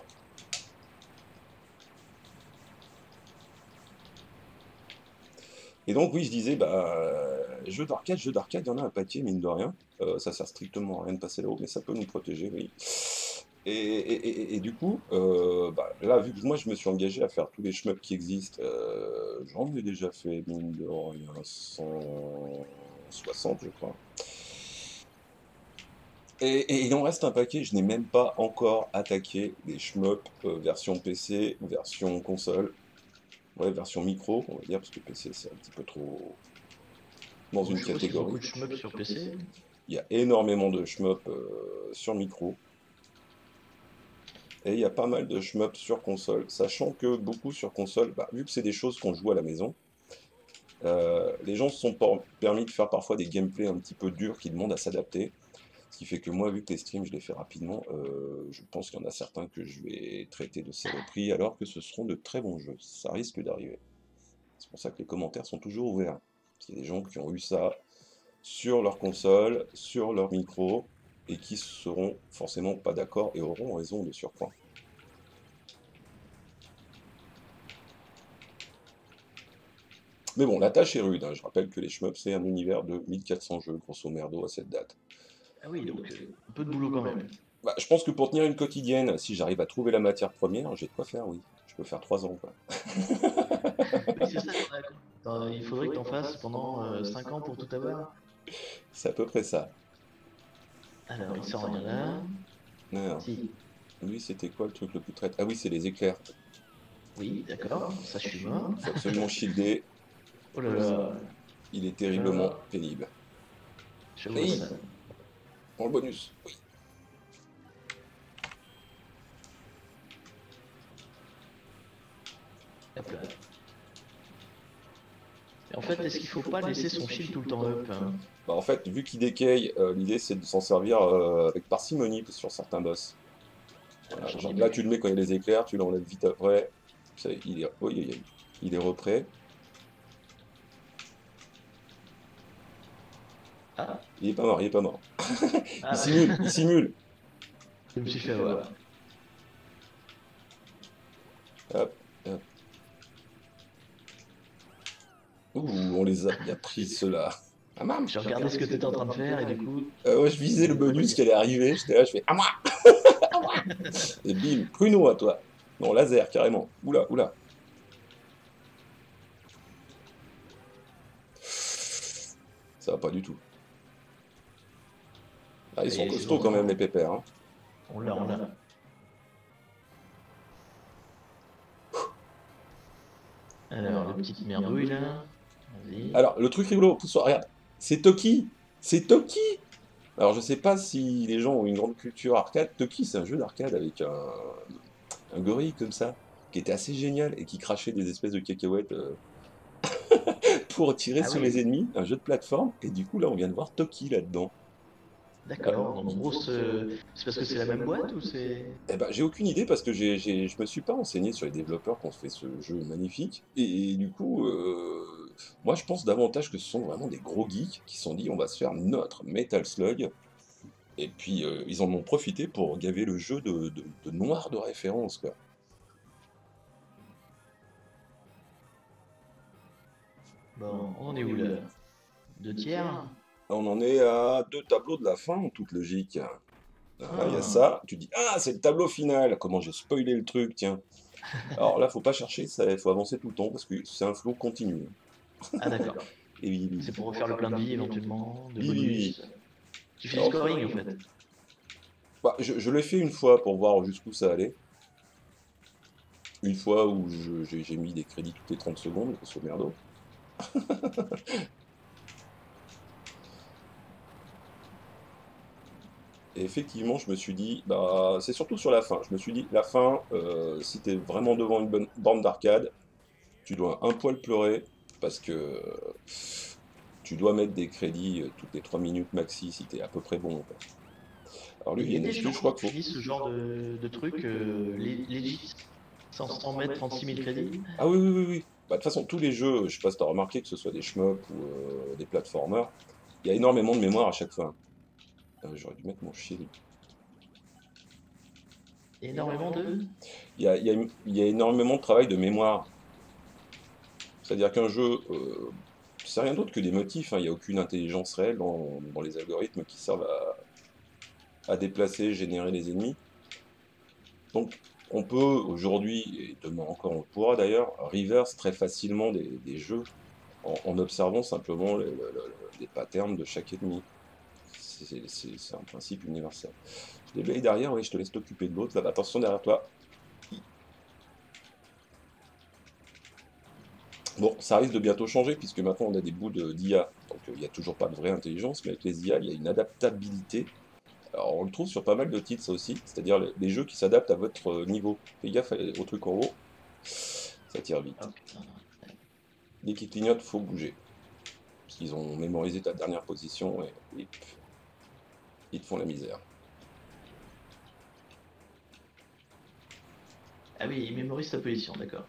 Et donc, oui, je disais, bah, jeux d'arcade, il y en a un paquet, mine de rien. Ça sert strictement à rien de passer là-haut, mais ça peut nous protéger, oui. Et du coup, bah, là, vu que moi je me suis engagé à faire tous les shmups qui existent, j'en ai déjà fait, mine de rien, 160, je crois. Et il en reste un paquet, je n'ai même pas encore attaqué les shmups version PC, version console, ouais, version micro, on va dire, parce que PC c'est un petit peu trop dans Bon, une je sais pas s'il y a catégorie. beaucoup de shmups sur PC. Il y a énormément de shmups sur micro, et il y a pas mal de shmups sur console, sachant que beaucoup sur console, bah, vu que c'est des choses qu'on joue à la maison, les gens se sont permis de faire parfois des gameplays un petit peu durs qui demandent à s'adapter. Ce qui fait que moi, vu que les streams, je les fais rapidement, je pense qu'il y en a certains que je vais traiter de saloperies, alors que ce seront de très bons jeux. Ça risque d'arriver. C'est pour ça que les commentaires sont toujours ouverts. Il y a des gens qui ont eu ça sur leur console, sur leur micro, et qui seront forcément pas d'accord et auront raison de surcroît. Mais bon, la tâche est rude, hein. Je rappelle que les shmups, c'est un univers de 1400 jeux, grosso merdo, à cette date. Ah oui, donc un peu de boulot quand même. Bah, je pense que pour tenir une quotidienne, si j'arrive à trouver la matière première, j'ai de quoi faire, oui. Je peux faire 3 ans, quoi. Oui, c'est ça, il faudrait que t'en fasses pendant 5 ans pour tout avoir. C'est à peu près ça. Alors, il sort rien là. Alors, Si, lui, c'était quoi le truc le plus traite? Ah oui, c'est les éclairs. oui, d'accord, ça je suis mort. Faut absolument shielder. Oh là là, Il est terriblement pénible. je vois Oui, ça. pour le bonus. Oui. Hop là. Et en fait, est-ce qu'il faut pas laisser son shield tout le temps up, hein? Bah, en fait, vu qu'il décaille, l'idée c'est de s'en servir avec parcimonie sur certains boss. Alors, Voilà, j'en ai genre, là, plus. tu le mets quand il y a les éclairs, tu l'enlèves vite après. Il est... oui, il est reprêt. Ah, Il est pas mort, il est pas mort. Il ah, simule, il simule. je me suis fait avoir. Hop, hop. Ouh, on les a bien pris ceux-là. Ah mam. J'ai regardé ce que tu étais en train de faire et du coup, Ouais, je visais le bonus qui allait arriver, j'étais là, je fais à moi. Et bim, pruneau à toi. Non, laser, carrément. Oula, oula. Ça va pas du tout. Ah, ils ça y sont est, c'est costauds quand même, bon. les pépères, hein. On l'a, on l'a. Alors, le petit merdouille là. Vas-y. Alors, le truc rigolo, pousse-toi, regarde, c'est Toki. C'est Toki. Alors, je sais pas si les gens ont une grande culture arcade. Toki, c'est un jeu d'arcade avec un gorille comme ça, qui était assez génial et qui crachait des espèces de cacahuètes pour tirer Ah sur les oui, ennemis. Un jeu de plateforme. Et du coup, là, on vient de voir Toki là-dedans. d'accord. Donc, en gros, c'est parce que c'est la même boîte ou c'est. Eh ben, j'ai aucune idée parce que je me suis pas renseigné sur les développeurs qui ont fait ce jeu magnifique. Et du coup, moi je pense davantage que ce sont vraiment des gros geeks qui se sont dit on va se faire notre Metal Slug. Et puis ils en ont profité pour gaver le jeu de noir de référence, quoi. Bon, on en est où là? Deux tiers? On en est à 2 tableaux de la fin en toute logique. Ah, il y a Ah, ça, tu dis ah c'est le tableau final, comment j'ai spoilé le truc, tiens. Alors là faut pas chercher, il faut avancer tout le temps parce que c'est un flow continu. ah d'accord. Et oui, oui, C'est oui. pour refaire le plein de vie éventuellement, de Oui, oui, oui. bonus. Tu fais du Alors, scoring en fait. bah, je l'ai fait une fois pour voir jusqu'où ça allait. Une fois où j'ai mis des crédits toutes les 30 secondes, ce merdo. Et effectivement, je me suis dit, bah, c'est surtout sur la fin. Je me suis dit, la fin, si t'es vraiment devant une bonne bande d'arcade, tu dois un poil pleurer parce que tu dois mettre des crédits toutes les 3 minutes maxi si t'es à peu près bon, quoi. Alors lui, Et il il y y a a une des gens astuce, je qui crois qu'il faut. utilisent ce genre de truc, legit, sans mettre 36 000 crédits. Ah oui, oui, oui, oui. Bah, de toute façon, tous les jeux, je sais pas si t'as remarqué, que ce soit des shmups ou des platformers, il y a énormément de mémoire à chaque fois. J'aurais dû mettre mon shield. Énormément de. Il y a énormément de travail de mémoire. C'est-à-dire qu'un jeu, c'est rien d'autre que des motifs, hein. Il n'y a aucune intelligence réelle dans les algorithmes qui servent à déplacer, générer les ennemis. Donc, on peut aujourd'hui, et demain encore on le pourra d'ailleurs, reverse très facilement des jeux en observant simplement les patterns de chaque ennemi. C'est un principe universel. Je déblaye derrière, oui, je te laisse t'occuper de l'autre. Là, attention derrière toi. Bon, ça risque de bientôt changer puisque maintenant on a des bouts d'IA. Donc il n'y a toujours pas de vraie intelligence, mais avec les IA, il y a une adaptabilité. Alors on le trouve sur pas mal de titres ça aussi, c'est-à-dire les jeux qui s'adaptent à votre niveau. Fais gaffe au truc en haut, ça tire vite. Oh putain. Dès qu'ils clignotent, faut bouger. Parce qu'ils ont mémorisé ta dernière position et ils te font la misère. Ah oui, il mémorise sa position, d'accord.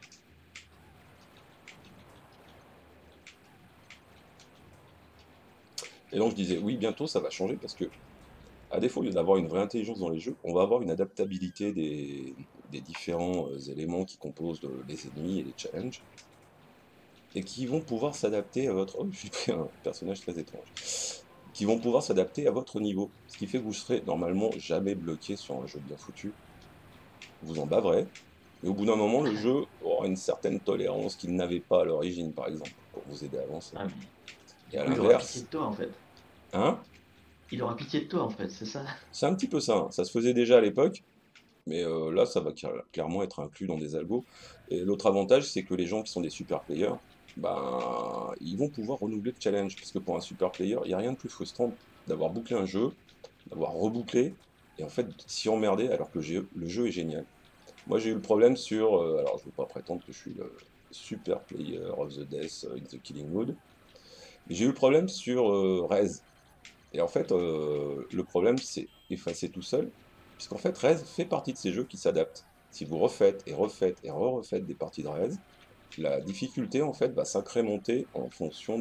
Et donc je disais, oui, bientôt ça va changer parce que, à défaut d'avoir une vraie intelligence dans les jeux, on va avoir une adaptabilité des différents éléments qui composent les ennemis et les challenges. et qui vont pouvoir s'adapter à votre... Oh, j'ai pris un personnage très étrange. Qui vont pouvoir s'adapter à votre niveau. Ce qui fait que vous serez normalement jamais bloqué sur un jeu bien foutu. Vous en baverez, mais au bout d'un moment, le jeu aura une certaine tolérance qu'il n'avait pas à l'origine, par exemple, pour vous aider à avancer. Ah, mais Et du à coup, il aura pitié l'inverse, de toi, en fait. hein, Il aura pitié de toi, en fait, c'est ça? c'est un petit peu ça, hein. Ça se faisait déjà à l'époque, mais là, ça va clairement être inclus dans des algos. Et l'autre avantage, c'est que les gens qui sont des super players, ben, ils vont pouvoir renouveler le challenge, parce que pour un super player, il n'y a rien de plus frustrant d'avoir bouclé un jeu, d'avoir rebouclé, et en fait s'y emmerder alors que le jeu est génial. Moi j'ai eu le problème sur, alors je ne veux pas prétendre que je suis le super player of the death in the killing mood, mais j'ai eu le problème sur Rez. Et en fait, le problème c'est effacé tout seul, puisqu'en fait Rez fait partie de ces jeux qui s'adaptent. Si vous refaites et refaites et refaites des parties de Rez, la difficulté en fait va s'incrémenter en fonction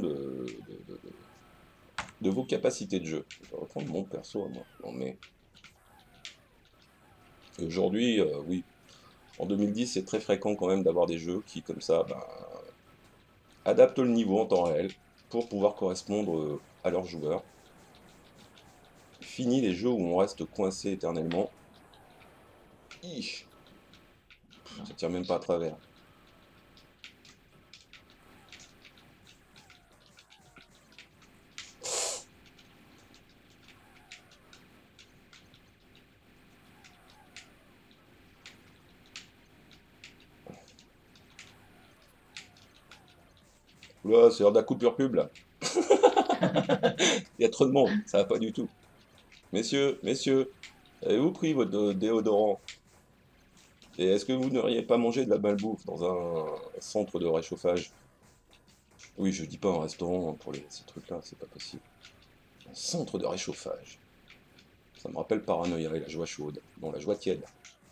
de vos capacités de jeu. Je vais reprendre mon perso à moi. Non mais aujourd'hui, oui, en 2010 c'est très fréquent quand même d'avoir des jeux qui comme ça, ben, adaptent le niveau en temps réel pour pouvoir correspondre à leurs joueurs. Fini les jeux où on reste coincé éternellement. Ih, Non, ça tire même pas à c'est- travers. Là, c'est l'heure de la coupure pub là. Il y a trop de monde, ça va pas du tout. Messieurs, messieurs, avez-vous pris votre déodorant? Et est-ce que vous n'auriez pas mangé de la malbouffe dans un centre de réchauffage? Oui, je dis pas un restaurant pour ces trucs-là, c'est pas possible. Un centre de réchauffage. Ça me rappelle Paranoïa et la joie chaude. Non, la joie tiède.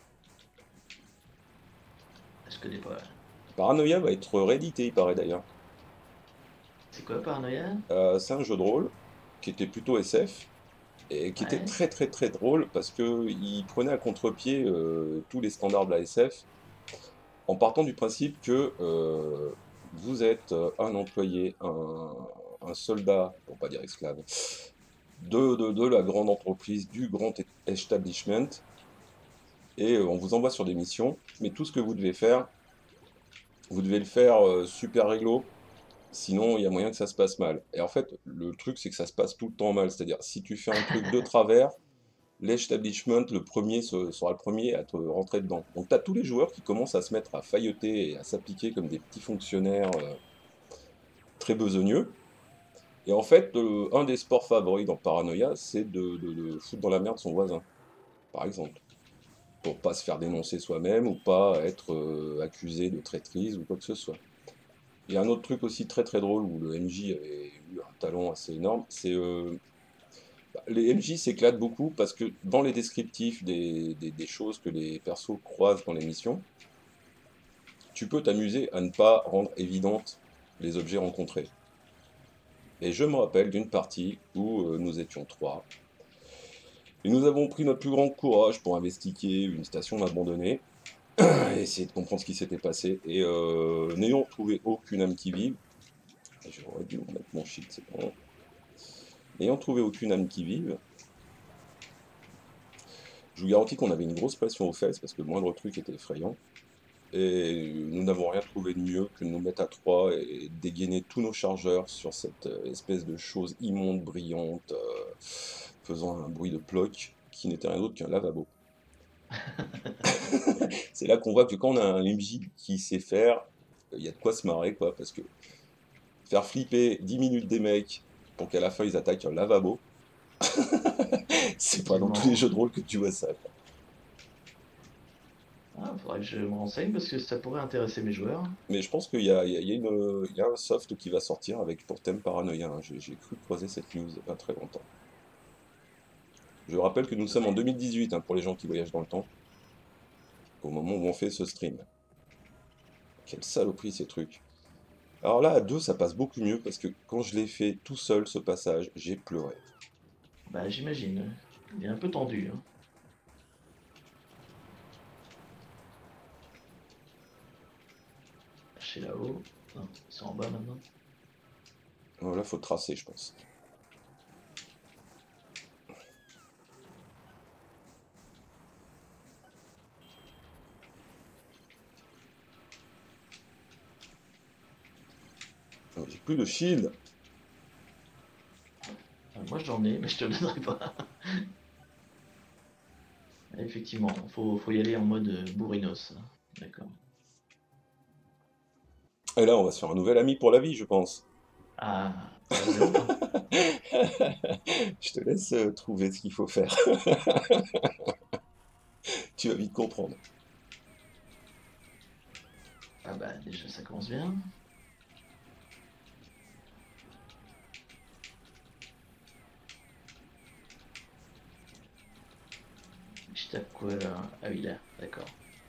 je connais pas. Paranoïa va être réédité, il paraît d'ailleurs. C'est quoi, Paranoia? C'est un jeu de rôle qui était plutôt SF et qui était Ouais. très très très drôle parce que il prenait à contre-pied tous les standards de la SF en partant du principe que vous êtes un employé, un soldat, pour pas dire esclave, de la grande entreprise, du grand establishment, et on vous envoie sur des missions, mais tout ce que vous devez faire, vous devez le faire super réglo, sinon il y a moyen que ça se passe mal. Et en fait, le truc, c'est que ça se passe tout le temps mal, c'est-à-dire si tu fais un truc de travers, l'establishment, le premier, sera le premier à te rentrer dedans. Donc tu as tous les joueurs qui commencent à se mettre à failloter et à s'appliquer comme des petits fonctionnaires très besogneux. Et en fait, un des sports favoris dans Paranoia, c'est de foutre dans la merde son voisin, par exemple. Pour pas se faire dénoncer soi-même ou pas être accusé de traîtrise ou quoi que ce soit. Il y a un autre truc aussi très très drôle où le MJ avait eu un talent assez énorme, c'est les MJ s'éclatent beaucoup parce que dans les descriptifs des choses que les persos croisent dans les missions, tu peux t'amuser à ne pas rendre évidentes les objets rencontrés. Et je me rappelle d'une partie où nous étions trois, et nous avons pris notre plus grand courage pour investiguer une station abandonnée, et essayer de comprendre ce qui s'était passé, et n'ayant trouvé aucune âme qui vive, et j'aurais dû remettre mon shield, c'est bon, n'ayant trouvé aucune âme qui vive, je vous garantis qu'on avait une grosse pression aux fesses, parce que le moindre truc était effrayant, et nous n'avons rien trouvé de mieux que de nous mettre à trois et dégainer tous nos chargeurs sur cette espèce de chose immonde, brillante, faisant un bruit de ploc, qui n'était rien d'autre qu'un lavabo. C'est là qu'on voit que quand on a un MJ qui sait faire, il y a de quoi se marrer, quoi, parce que faire flipper 10 minutes des mecs pour qu'à la fin ils attaquent un lavabo, c'est pas dans tous les Effectivement. jeux de rôle que tu vois ça, quoi. Ah, faudrait que je me renseigne parce que ça pourrait intéresser mes joueurs. Mais je pense qu'il y a un soft qui va sortir avec pour thème Paranoïa, hein. J'ai cru croiser cette news il n'y a pas très longtemps. Je rappelle que nous sommes en 2018, hein, pour les gens qui voyagent dans le temps, au moment où on fait ce stream. Quelle saloperie ces trucs. Alors là, à deux, ça passe beaucoup mieux parce que quand je l'ai fait tout seul, ce passage, j'ai pleuré. Bah, j'imagine. Il est un peu tendu, hein. chercher là-haut. Non, ils sont en bas maintenant. Voilà, faut tracer, je pense. Oh, j'ai plus de shield. Moi j'en ai, mais je te le donnerai pas. Effectivement, faut y aller en mode bourrinos. D'accord. Et là, on va se faire un nouvel ami pour la vie, je pense. Ah, ça faisait longtemps. Je te laisse trouver ce qu'il faut faire. Tu vas vite comprendre. Ah bah déjà ça commence bien. Je tape quoi là? Ah oui là, d'accord.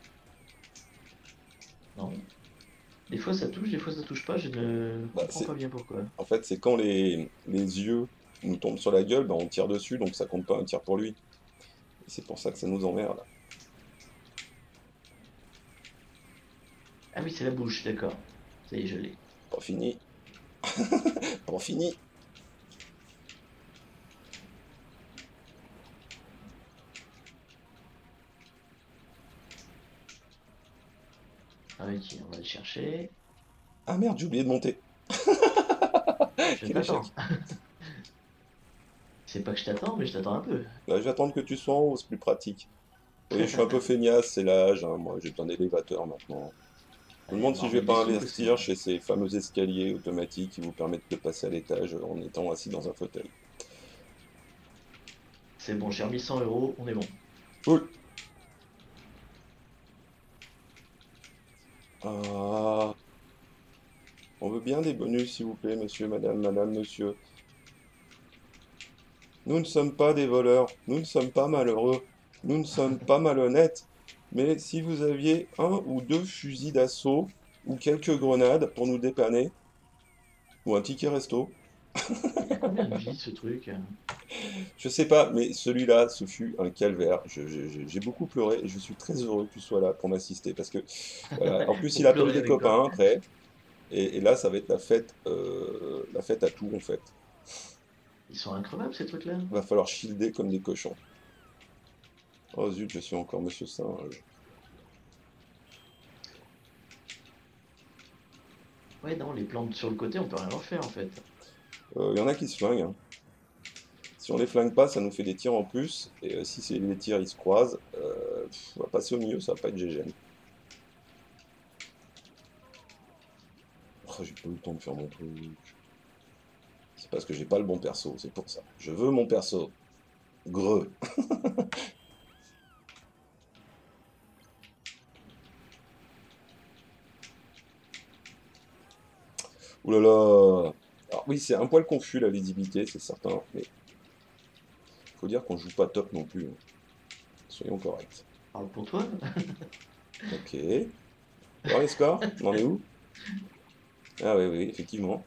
Non. Des fois ça touche, des fois ça touche pas, je ne Bah, comprends pas bien pourquoi. en fait, c'est quand les yeux nous tombent sur la gueule, bah, on tire dessus, donc ça compte pas un tir pour lui. Et c'est pour ça que ça nous emmerde. Ah oui, c'est la bouche, d'accord. Ça y est, je l'ai. Pas fini. Pas fini. Ah oui, on va le chercher. Ah merde, j'ai oublié de monter. Je Quel échec. t'attends. C'est pas que je t'attends, mais je t'attends un peu. Bah, je vais attendre que tu sois en haut, c'est plus pratique. Oui, je suis un peu feignasse, c'est l'âge, hein. Moi, j'ai besoin d'élévateur maintenant. Je me Allez, demande on va si je vais remettre des pas sous aussi. investir chez ces fameux escaliers automatiques qui vous permettent de passer à l'étage en étant assis dans un fauteuil. C'est bon, j'ai remis 100 euros, on est bon. Cool. Ah, on veut bien des bonus, s'il vous plaît, monsieur, madame, monsieur. Nous ne sommes pas des voleurs, nous ne sommes pas malheureux, nous ne sommes pas malhonnêtes. Mais si vous aviez un ou deux fusils d'assaut ou quelques grenades pour nous dépanner, ou un ticket resto, Il y a combien de vies ce truc? je sais pas, mais celui-là, ce fut un calvaire. J'ai beaucoup pleuré et je suis très heureux que tu sois là pour m'assister parce que, voilà. En plus, il Pour appelle pleurer des avec toi. copains après et là, ça va être la fête à tout en fait. Ils sont increvables ces trucs-là. Va falloir shielder comme des cochons. Oh zut, je suis encore Monsieur Singe. Ouais, non, les plantes sur le côté, on peut rien en faire en fait. Il y en a qui se flinguent, hein. Si on les flingue pas, ça nous fait des tirs en plus. Et si les tirs ils se croisent, on va passer au milieu, ça va pas être GG. Oh, j'ai pas eu le temps de faire mon truc. C'est parce que j'ai pas le bon perso, c'est pour ça. Je veux mon perso. Greux. Ouh là là. Alors oui, c'est un poil confus la visibilité, c'est certain. Mais faut dire qu'on joue pas top non plus, hein. Soyons corrects. Parle pour toi. Ok. Alors les scores, on en est où? Ah oui, oui, effectivement.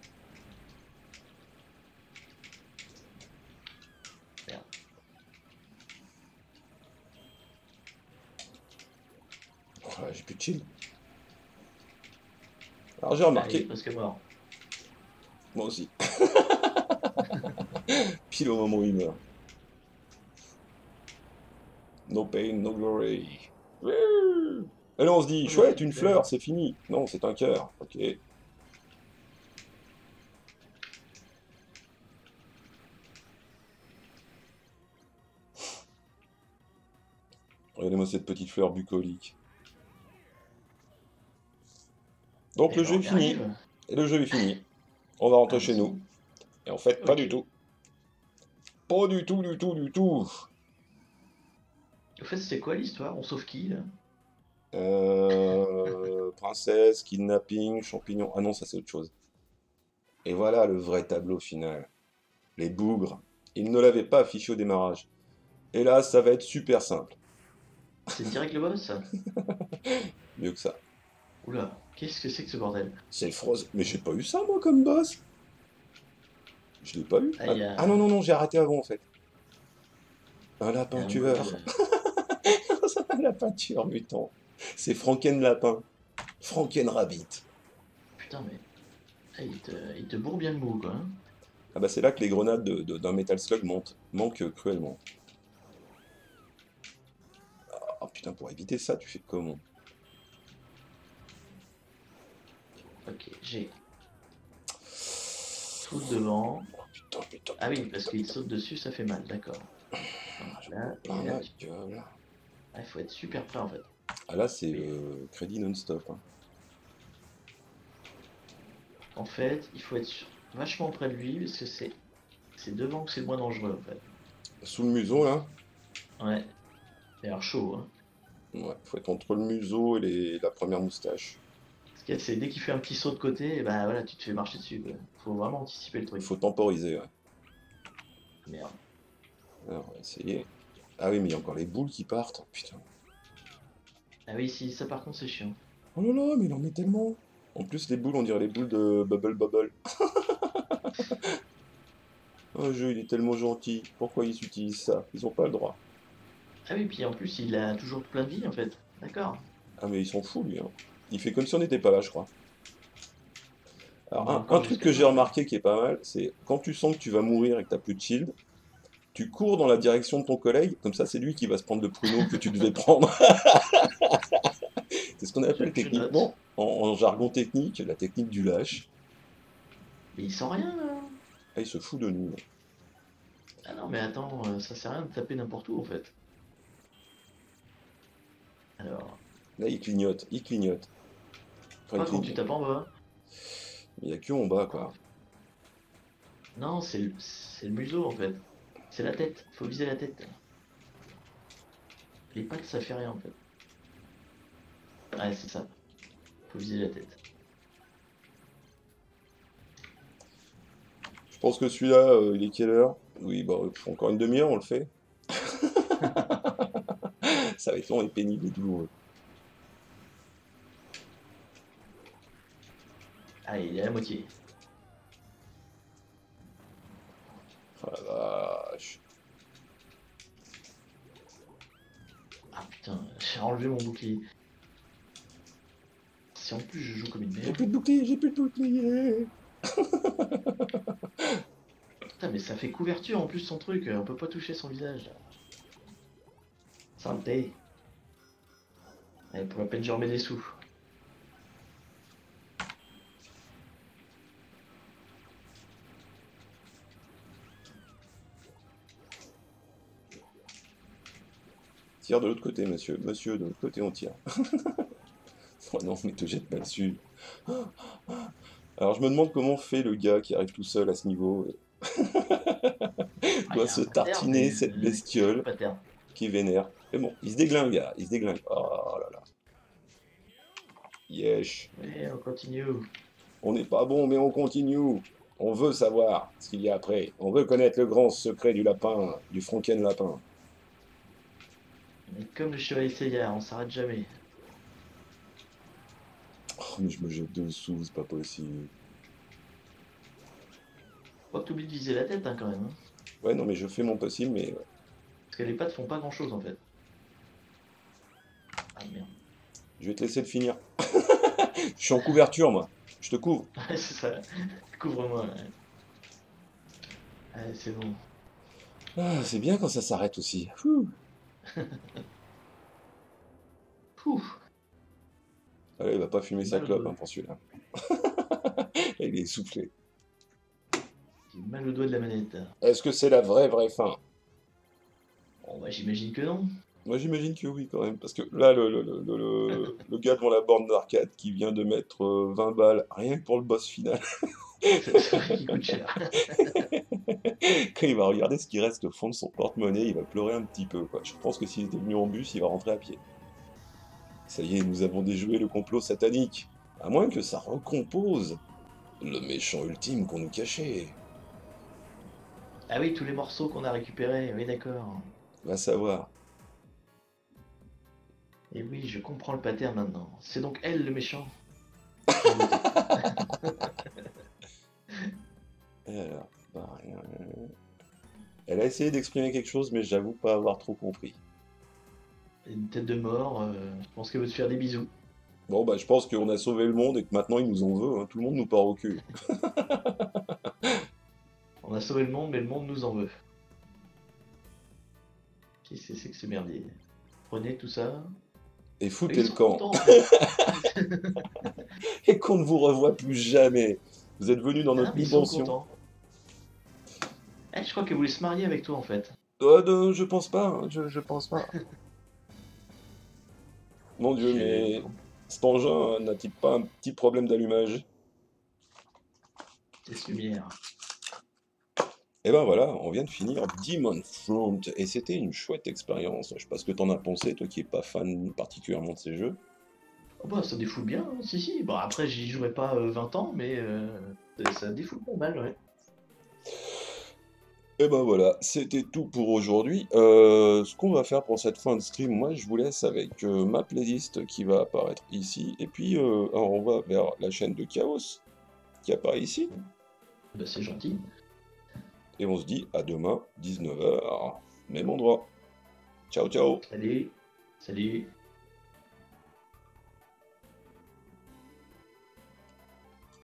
Merde. Oh, j'ai plus de chill. Alors j'ai Ah, il est remarqué, presque mort. moi aussi, pile au moment où il meurt. No pain, no glory. Wouh. Et là on se dit, Oh, le chouette, une fleur. fleur, c'est fini. Non, c'est un cœur. Ok. Regardez-moi cette petite fleur bucolique. Donc Eh le ben, jeu est on y fini. arrive. Et le jeu est fini. On va rentrer Ah, chez nous. si. Et en fait, pas Ok. du tout. Pas du tout, du tout, du tout. Au fait, c'est quoi l'histoire? On sauve qui là? Princesse, kidnapping, champignon. Ah non, ça c'est autre chose. Et voilà le vrai tableau final. Les bougres. Ils ne l'avaient pas affiché au démarrage. Et là, ça va être super simple. C'est direct le boss? Mieux que ça. Oula, qu'est-ce que c'est que ce bordel? C'est le Frozen. Mais j'ai pas eu ça, moi, comme boss. Je l'ai pas eu. Ah, Ah, ah non, non, non, j'ai arrêté avant, en fait. Un il y lapin a un mode. tueur. Un lapin tueur mutant. C'est Franken Lapin. Franken Rabbit. putain, mais il te bourre bien le mou, quoi, hein. Ah bah c'est là que les grenades d'un Metal Slug manquent cruellement. Ah putain, pour éviter ça, tu fais comment? Ok, j'ai tout devant. Oh, putain, putain, Ah putain, oui, parce putain, qu'il putain. saute dessus, ça fait mal, d'accord. Donc Ah, je là, plein et là, ma gueule. il faut être super près en fait. Ah là, c'est Oui. crédit non-stop, hein. En fait, il faut être vachement près de lui, parce que c'est devant que c'est le moins dangereux en fait. Sous le museau, là. Ouais, c'est alors chaud, hein. Ouais, faut être entre le museau et la première moustache. Ce qu'il y a, c'est dès qu'il fait un petit saut de côté, et bah voilà, tu te fais marcher dessus, quoi. Faut vraiment anticiper le truc. Faut temporiser, ouais. Merde. Alors, on va essayer. Ah oui, mais il y a encore les boules qui partent. Putain. Ah oui, si, ça par contre c'est chiant. Oh là là, mais il en met tellement. En plus, les boules, on dirait les boules de Bubble Bubble. Un jeu, il est tellement gentil. Pourquoi ils utilisent ça? Ils ont pas le droit. Ah oui, puis en plus il a toujours plein de vie en fait. D'accord. Ah, mais ils s'en fout, lui, hein. Il fait comme si on n'était pas là, je crois. Alors, Bah un encore truc jusqu'à que j'ai toi, ouais. remarqué qui est pas mal, c'est quand tu sens que tu vas mourir et que t'as plus de shield, tu cours dans la direction de ton collègue, comme ça, c'est lui qui va se prendre le pruneau que tu devais prendre. C'est ce qu'on appelle Je note. techniquement, en jargon technique, la technique du lâche. Mais il sent rien là. Ah, il se fout de nous, là. Ah non, mais attends, ça sert à rien de taper n'importe où en fait. Alors, Là, il clignote, il clignote. Enfin, il pas quand tu clignote. tapes en bas. Il n'y a que en bas, Non, quoi. non, c'est le museau en fait. C'est la tête. Faut viser la tête. Les pattes, ça fait rien en fait. Ouais, c'est ça. Faut viser la tête. Je pense que celui-là, il est quelle heure? Oui, bah, encore une demi-heure, on le fait. Ça va être long et pénible et douloureux. Ah, il est à la moitié. Oh la vache. Ah putain, j'ai enlevé mon bouclier. Si en plus je joue comme une J'ai merde. plus de bouclier, j'ai plus de bouclier. Putain, mais ça fait couverture en plus son truc. On peut pas toucher son visage. Santé. Allez, pour la peine, je remets des sous. Tire de l'autre côté, monsieur. Monsieur, de l'autre côté, on tire. Oh non, mais te jette pas dessus. Alors, je me demande comment fait le gars qui arrive tout seul à ce niveau. Ah, il Doit y a se un pattern, tartiner mais cette quel genre de bestiole pattern? qui est vénère. Mais bon, il se déglingue, gars, il se déglingue. Oh là là. Yesh. Ouais, on continue. On n'est pas bon, mais on continue. On veut savoir ce qu'il y a après. On veut connaître le grand secret du lapin, du Franken lapin. Mais comme le chevalier Seyard, on s'arrête jamais. Oh, mais je me jette dessous, c'est pas possible. Faut pas que t'oublies de viser la tête hein, quand même, hein. Ouais, non, mais je fais mon possible, mais Parce que les pattes font pas grand chose en fait. Ah merde. je vais te laisser le finir. Je suis en couverture, moi. Je te couvre. Ouais, c'est ça. Couvre-moi. Ouais. Allez, c'est bon. Ah, c'est bien quand ça s'arrête aussi. Ouh. Pouf. Ah, il va pas fumer J'ai sa mal au clope doigt. hein, pour celui-là. Il est essoufflé. J'ai mal au doigt de la manette. Est-ce que c'est la vraie fin? Bon bah j'imagine que non. Moi j'imagine que oui quand même, parce que là le gars devant la borne d'arcade qui vient de mettre 20 balles rien que pour le boss final, C'est vrai qu'il coûte cher. quand il va regarder ce qui reste au fond de son porte-monnaie, il va pleurer un petit peu quoi. Je pense que s'il était venu en bus, il va rentrer à pied. Ça y est, nous avons déjoué le complot satanique. À moins que ça recompose le méchant ultime qu'on nous cachait. Ah oui, tous les morceaux qu'on a récupérés. Oui, d'accord. Va savoir. Et oui, je comprends le pattern maintenant. C'est donc elle le méchant. Je m'en doutais. Alors, bah, rien. Elle a essayé d'exprimer quelque chose, mais j'avoue pas avoir trop compris. Une tête de mort. Je pense qu'elle veut te faire des bisous. Bon, bah, je pense qu'on a sauvé le monde et que maintenant il nous en veut, hein. Tout le monde nous part au cul. On a sauvé le monde, mais le monde nous en veut. Qu'est-ce que c'est que ce merdier? Prenez tout ça. Et Ils foutez le sont camp. contents en fait. Et qu'on ne vous revoie plus jamais. Vous êtes venus dans Ah non, notre mais ils sont dimension. contents. Eh, je crois qu'elle voulait se marier avec toi en fait. Je pense pas, hein, je pense pas. Mon Dieu, mais Bon, cet engin n'a-t-il pas un petit problème d'allumage? c'est lumière. Et ben voilà, on vient de finir Demon Front, et c'était une chouette expérience. Je sais pas ce que t'en as pensé, toi qui es pas fan particulièrement de ces jeux. Oh bah ça défoule bien, hein, si si. Bon après j'y jouerai pas 20 ans, mais ça défoule pas mal, ouais. Et ben voilà, c'était tout pour aujourd'hui. Ce qu'on va faire pour cette fin de stream, moi je vous laisse avec ma playlist qui va apparaître ici, et puis alors, on va vers la chaîne de Chaos qui apparaît ici, Bah, c'est gentil. et on se dit à demain, 19 h, même endroit. Ciao ciao! Salut. Salut.